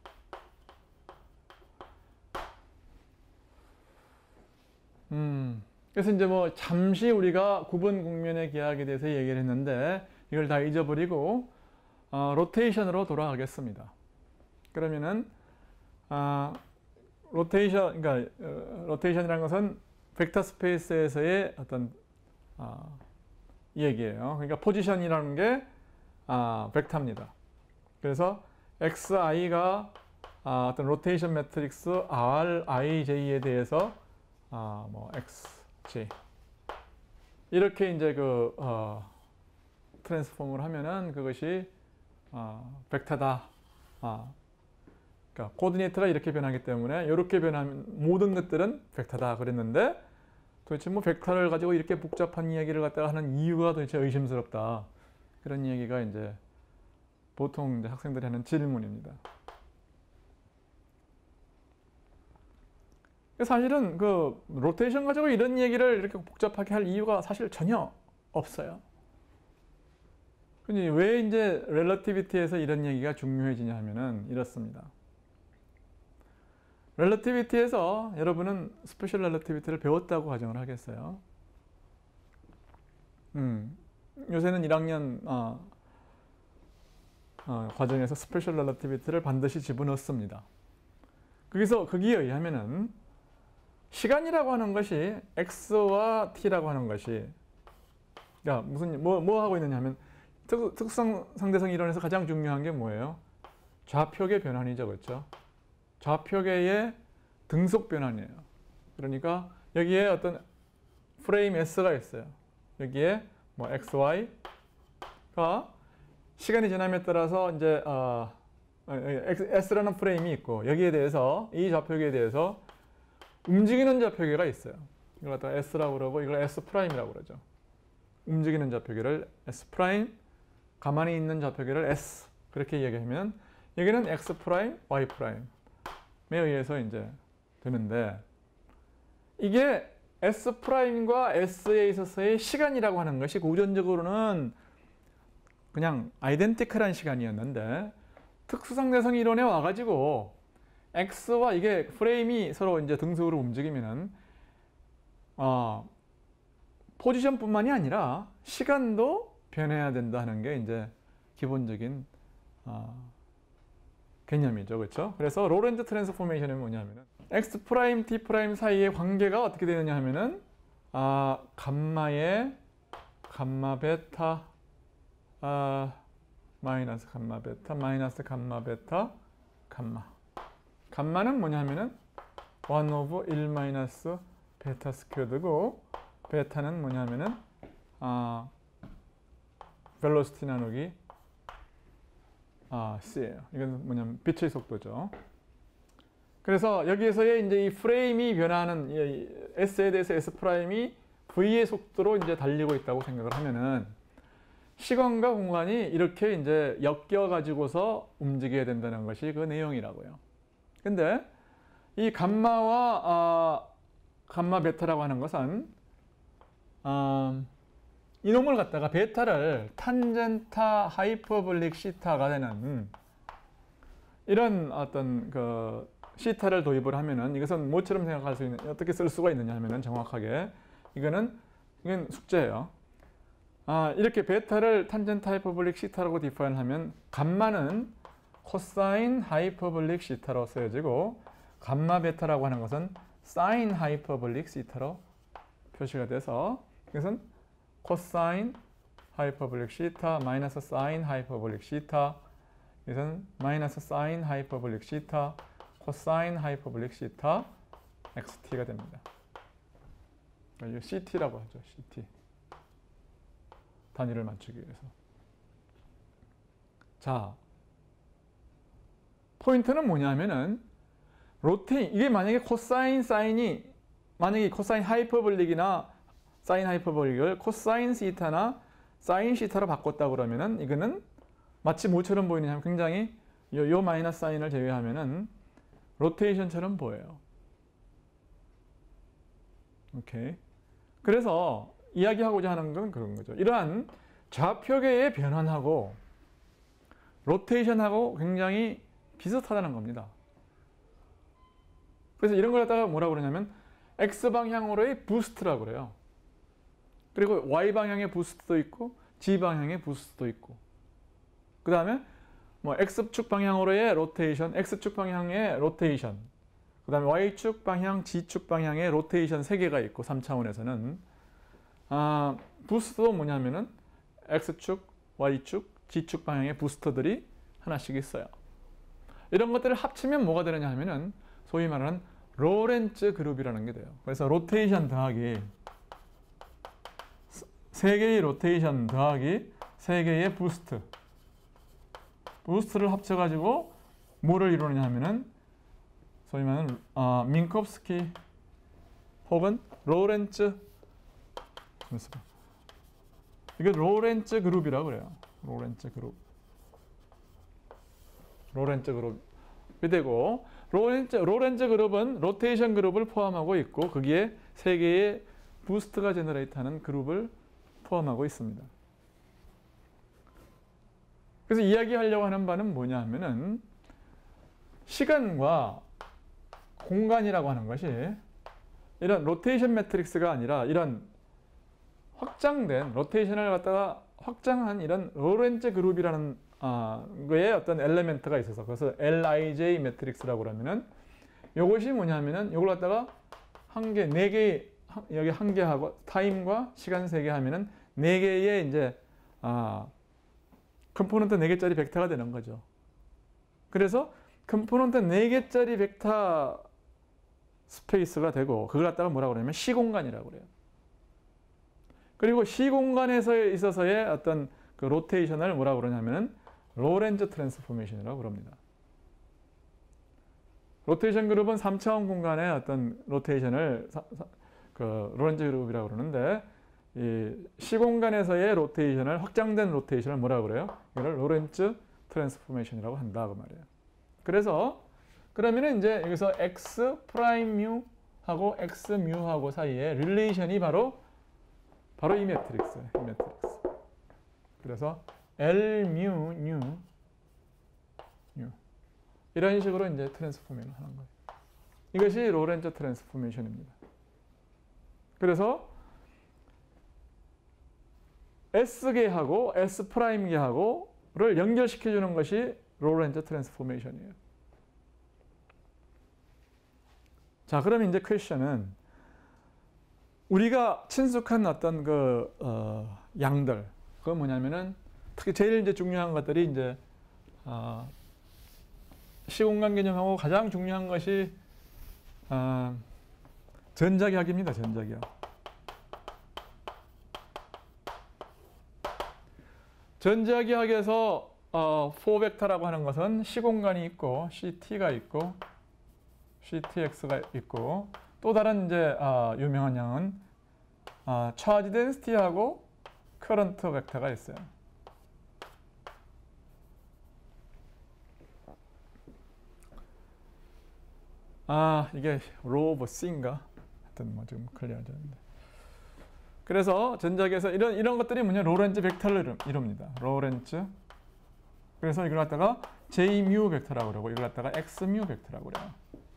음. 그래서 이제 뭐 잠시 우리가 구분 국면의 기하학에 대해서 얘기를 했는데 이걸 다 잊어버리고 어, 로테이션으로 돌아가겠습니다. 그러면은 아, 로테이션, 그러니까 어, 로테이션이라는 것은 벡터 스페이스에서의 어떤 아, 얘기예요. 그러니까 포지션이라는 게 아, 벡터입니다. 그래서 xi가 아, 어떤 로테이션 매트릭스 rij 에 대해서 아, 뭐 xj 이렇게 이제 그 어, 트랜스폼을 하면은 그것이 어, 벡터다. 아, 그러니까 코디네이트가 이렇게 변하기 때문에 이렇게 변하면 모든 것들은 벡터다 그랬는데 도대체 뭐 벡터를 가지고 이렇게 복잡한 이야기를 갖다가 하는 이유가 도대체 의심스럽다. 그런 얘기가 이제 보통 이제 학생들이 하는 질문입니다. 사실은 그 로테이션 가지고 이런 얘기를 이렇게 복잡하게 할 이유가 사실 전혀 없어요. 근데 왜 이제 렐러티비티에서 이런 얘기가 중요해지냐 하면은 이렇습니다. 렐러티비티에서 여러분은 스페셜 렐러티비티를 배웠다고 가정을 하겠어요. 음, 요새는 일 학년 어, 어, 과정에서 스페셜 렐러티비티를 반드시 집어넣습니다. 거기서 거기에 의하면은 시간이라고 하는 것이 x와 t라고 하는 것이 야 무슨 뭐, 뭐 하고 있느냐 하면 특, 특성 상대성 이론에서 가장 중요한 게 뭐예요? 좌표계 변환이죠, 그렇죠? 좌표계의 등속 변환이에요. 그러니까 여기에 어떤 프레임 s가 있어요. 여기에 뭐 xy가 시간이 지남에 따라서 이제 어, s라는 프레임이 있고 여기에 대해서 이 좌표계에 대해서 움직이는 좌표계가 있어요. 이걸 갖다가 s라고 그러고 이걸 s'이라고 그러죠. 움직이는 좌표계를 s', 가만히 있는 좌표계를 s 그렇게 얘기하면 여기는 x', y''에 의해서 이제 되는데 이게 s'과 s에 있어서의 시간이라고 하는 것이 고전적으로는 그냥 아이덴티컬한 시간이었는데 특수상대성 이론에 와가지고 x와 이게 프레임이 서로 이제 등속으로 움직이면은 어, 포지션뿐만이 아니라 시간도 변해야 된다 하는 게 이제 기본적인 어, 개념이죠. 그렇죠? 그래서 로렌츠 트랜스포메이션은 뭐냐면은 x 프라임, t 프라임 사이의 관계가 어떻게 되느냐 하면은 아, 감마의 감마 베타 아, 마이너스 감마 베타 마이너스 감마 베타 감마 감마는 뭐냐 하면은 일 오브 일 마이너스 베타 스퀘어드고 베타는 뭐냐 하면은 아, 벨로시티 나누기 아, c예요. 이건 뭐냐면 빛의 속도죠. 그래서 여기에서의 이제 이 프레임이 변화하는 이 S에 대해서 S 프라임이 V의 속도로 이제 달리고 있다고 생각을 하면은 시간과 공간이 이렇게 이제 엮여 가지고서 움직여야 된다는 것이 그 내용이라고요. 근데 이 감마와 아, 감마 베타라고 하는 것은 어, 이놈을 갖다가 베타를 탄젠타 하이퍼볼릭 시타가 되는 이런 어떤 그 시타를 도입을 하면은 이것은 뭐처럼 생각할 수 있는 어떻게 쓸 수가 있느냐 하면은 정확하게 이거는 이건 숙제예요. 아, 이렇게 베타를 탄젠타 하이퍼볼릭 시타라고 디파인하면 감마는 코사인 하이퍼볼릭 시타로 쓰여지고 감마 베타라고 하는 것은 사인 하이퍼볼릭 시타로 표시가 돼서 이것은 코사인 하이퍼볼릭 시타 마이너스 사인 하이퍼볼릭 시타 이것은 마이너스 사인 하이퍼볼릭 시타 코사인 하이퍼볼릭 시타 엑스티가 됩니다. 이거 씨티라고 하죠. 씨티 단위를 맞추기 위해서. 자, 포인트는 뭐냐면은 로테인 이게 만약에 코사인 사인이 만약에 코사인 하이퍼볼릭이나 사인 하이퍼볼릭을 코사인 시타나 사인 시타로 바꿨다 그러면은 이거는 마치 뭐처럼 보이느냐면 굉장히 요, 요 마이너스 사인을 제외하면은 로테이션처럼 보여요. 오케이. 그래서 이야기하고자 하는 건 그런 거죠. 이러한 좌표계의 변환하고 로테이션하고 굉장히 비슷하다는 겁니다. 그래서 이런 걸 갖다가 뭐라고 그러냐면 X방향으로의 부스트라고 그래요. 그리고 Y방향의 부스트도 있고 G방향의 부스트도 있고 그 다음에 뭐 X축 방향으로의 로테이션, X축 방향의 로테이션 그 다음에 Y축 방향, G축 방향의 로테이션 세 개가 있고 삼 차원에서는 아, 부스트도 뭐냐면은 X축, Y축, G축 방향의 부스터들이 하나씩 있어요. 이런 것들을 합치면 뭐가 되느냐 하면은 소위 말하는 로렌츠 그룹이라는 게 돼요. 그래서 로테이션 더하기 세 개의 로테이션 더하기 세 개의 부스트 부스트를 합쳐가지고 뭐를 이루느냐 하면은 소위 말하는 어, 민콥스키 혹은 로렌츠 이게 로렌츠 그룹이라고 그래요. 로렌츠 그룹 로렌츠 그룹이 되고 로렌츠, 로렌츠 그룹은 로테이션 그룹을 포함하고 있고 거기에 세 개의 부스트가 제너레이트하는 그룹을 포함하고 있습니다. 그래서 이야기하려고 하는 바는 뭐냐 하면은 시간과 공간이라고 하는 것이 이런 로테이션 매트릭스가 아니라 이런 확장된 로테이션을 갖다가 확장한 이런 로렌츠 그룹이라는 아, 거에 어떤 엘리멘트가 있어서 그래서 엘아이제이 매트릭스라고 그러면은 이것이 뭐냐면은 이걸 갖다가 한 개, 네 개 여기 한 개 하고 타임과 시간 세 개 하면은 네 개의 이제 아, 컴포넌트 네 개짜리 벡터가 되는 거죠. 그래서 컴포넌트 네 개짜리 벡터 스페이스가 되고 그걸 갖다가 뭐라고 그러냐면 시공간이라고 그래요. 그리고 시공간에서 있어서의 어떤 그 로테이션을 뭐라고 그러냐면은 로렌츠 트랜스포메이션이라고 그럽니다. 로테이션 그룹은 삼 차원 공간의 어떤 로테이션을 사, 사, 그 로렌츠 그룹이라고 그러는데 이 시공간에서의 로테이션을 확장된 로테이션을 뭐라고 그래요? 이걸 로렌츠 트랜스포메이션이라고 한다 그 말이에요. 그래서 그러면은 이제 여기서 x 프라임 뮤하고 x 뮤하고 사이에 릴레이션이 바로 바로 이 매트릭스예요. 이 매트릭스. 그래서 L 뮤 뉴 뉴 이런 식으로 이제 트랜스포메이션을 하는 거예요. 이것이 로렌츠 트랜스포메이션입니다. 그래서 S계하고 S'계하고를 연결시켜주는 것이 로렌츠 트랜스포메이션이에요. 자, 그러면 이제 퀘션은 우리가 친숙한 어떤 그 어, 양들, 그건 뭐냐면은 특히 제일 이제 중요한 것들이 이제 어, 시공간 개념하고 가장 중요한 것이 어, 전자기학입니다. 전자기학. 전자기학에서 어, 사 벡터라고 하는 것은 시공간이 있고 씨티가 있고 씨티엑스가 있고 또 다른 이제 어, 유명한 양은 어, 차지 덴시티하고 커런트 벡터가 있어요. 아, 이게 로 오브 C인가? 하여튼 뭐 지금 클리어하지 않는데. 그래서 전자기에서 이런 이런 것들이 뭐냐 로렌츠 벡터를 이룹니다. 로렌츠. 그래서 이걸 갖다가 J 뮤 벡터라고 그러고 이걸 갖다가 X 뮤 벡터라고 그래요.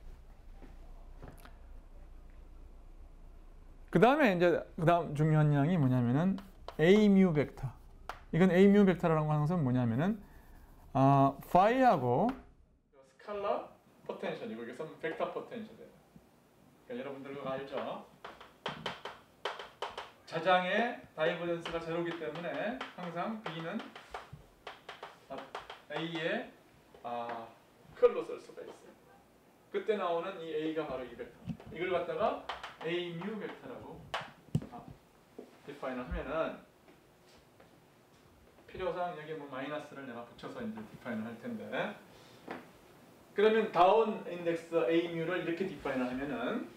그 다음에 이제 그 다음 중요한 양이 뭐냐면은 A 뮤 벡터. 이건 A 뮤 벡터라는 하는 것은 뭐냐면은 어, 파이하고 스칼라 포텐셜이고 이것은 벡터 포텐셜이에요. 그러니까 여러분들 그거 알죠? 자장의 다이버전스가 제로이기 때문에 항상 B는 A의 아, 컬로 쓸 수가 있어요. 그때 나오는 이 A가 바로 이 벡터. 이걸 갖다가 A 뮤 벡터라고 아, 디파인을 하면은 필요상 여기 뭐 마이너스를 내가 붙여서 이제 디파인을 할 텐데 그러면 다운 인덱스 A 뮤를 이렇게 디파인을 하면은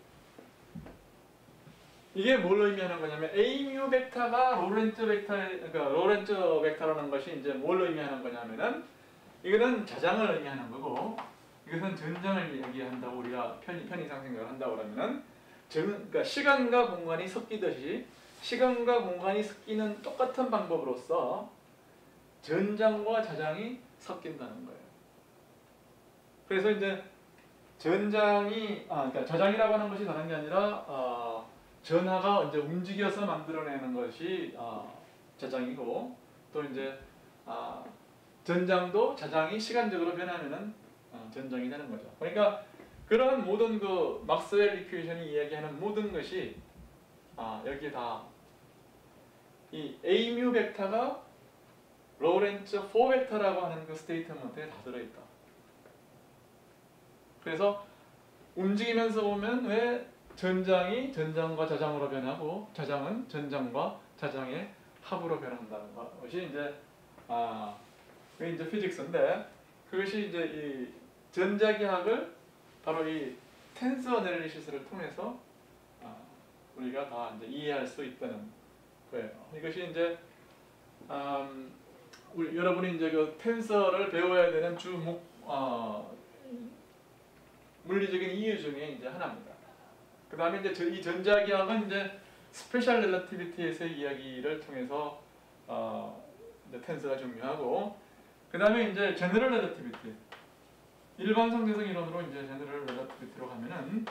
이게 뭘 의미하는 거냐면 A 뮤 벡터가 로렌츠 벡터 그러니까 로렌츠 벡터라는 것이 이제 뭘 의미하는 거냐면은 이거는 자장을 의미하는 거고 이것은 전장을 얘기한다고 우리가 편의 편의상 생각을 한다고 그러면은 전, 그러니까 시간과 공간이 섞이듯이 시간과 공간이 섞이는 똑같은 방법으로서 전장과 자장이 섞인다는 거예요. 그래서 이제 전장이 아 그러니까 자장이라고 하는 것이 다른 게 아니라 어, 전하가 이제 움직여서 만들어내는 것이 어, 자장이고 또 이제 어, 전장도 자장이 시간적으로 변하면은 어, 전장이 되는 거죠. 그러니까 그런 모든 그 막스웰 이퀘이션이 이야기하는 모든 것이 아, 여기에 다 이 A 뮤 벡터가 로렌츠 사 벡터라고 하는 그 스테이트먼트에 다 들어있다. 그래서 움직이면서 보면 왜 전장이 전장과 자장으로 변하고 자장은 전장과 자장의 합으로 변한다는 것이 이제 아 그게 이제 피직스인데 그것이 이제 이 전자기학을 바로 이 텐서 애널리시스를 통해서 아, 우리가 다 이제 이해할 수 있다는 거예요. 이것이 이제 음, 우리 여러분이 이제 그 텐서를 배워야 되는 주목 어, 물리적인 이유 중에 이제 하나입니다. 그 다음에 이제 이 전자기학은 이제 스페셜 렐러티비티에서의 이야기를 통해서 어, 이제 텐서가 중요하고 그 다음에 이제 제너럴 렐러티비티 일반 상대성 이론으로 이제 제너럴 렐러티비티로 가면은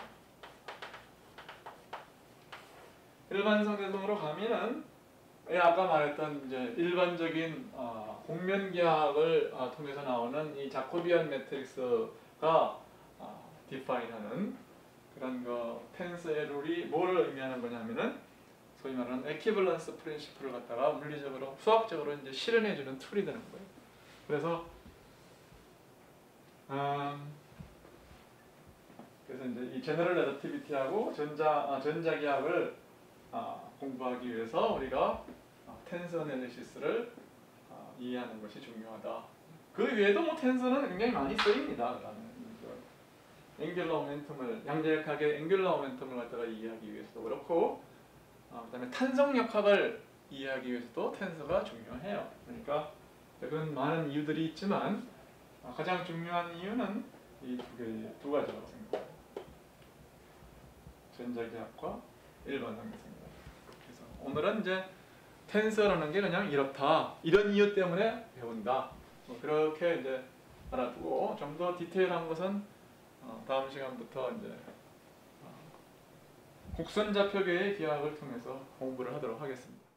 일반 상대성으로 가면은 아까 말했던 이제 일반적인 어, 공면기학을 어, 통해서 나오는 이 자코비안 매트릭스가 어, 디파인하는 그런 거 텐서의 룰이 뭐를 의미하는 거냐면은 소위 말하는 에퀴벌런스 프린시플을 갖다가 물리적으로 수학적으로 이제 실현해주는 툴이 되는 거예요. 그래서 음, 그래서 이제 이 제너럴 렐러티비티하고 전자 아, 전자기학을 아, 공부하기 위해서 우리가 아, 텐서 애널리시스를 아, 이해하는 것이 중요하다. 그 외에도 뭐 텐서는 굉장히 많이 쓰입니다. 앵귤러 모멘텀을 양자역학의 앵귤러 모멘텀을 갖다가 이해하기 위해서도 그렇고 아, 그다음에 탄성역학을 이해하기 위해서도 텐서가 중요해요. 그러니까 그런 많은 이유들이 있지만 아, 가장 중요한 이유는 이 두 개, 두 가지라고 생각해요. 전자기학과 일반 상대성이다. 그래서 오늘은 이제 텐서라는 게 그냥 이렇다. 이런 이유 때문에 배운다. 뭐 그렇게 이제 알아두고 좀 더 디테일한 것은 어, 다음 시간부터 이제 어, 곡선좌표계의 기하학을 통해서 공부를 하도록 하겠습니다.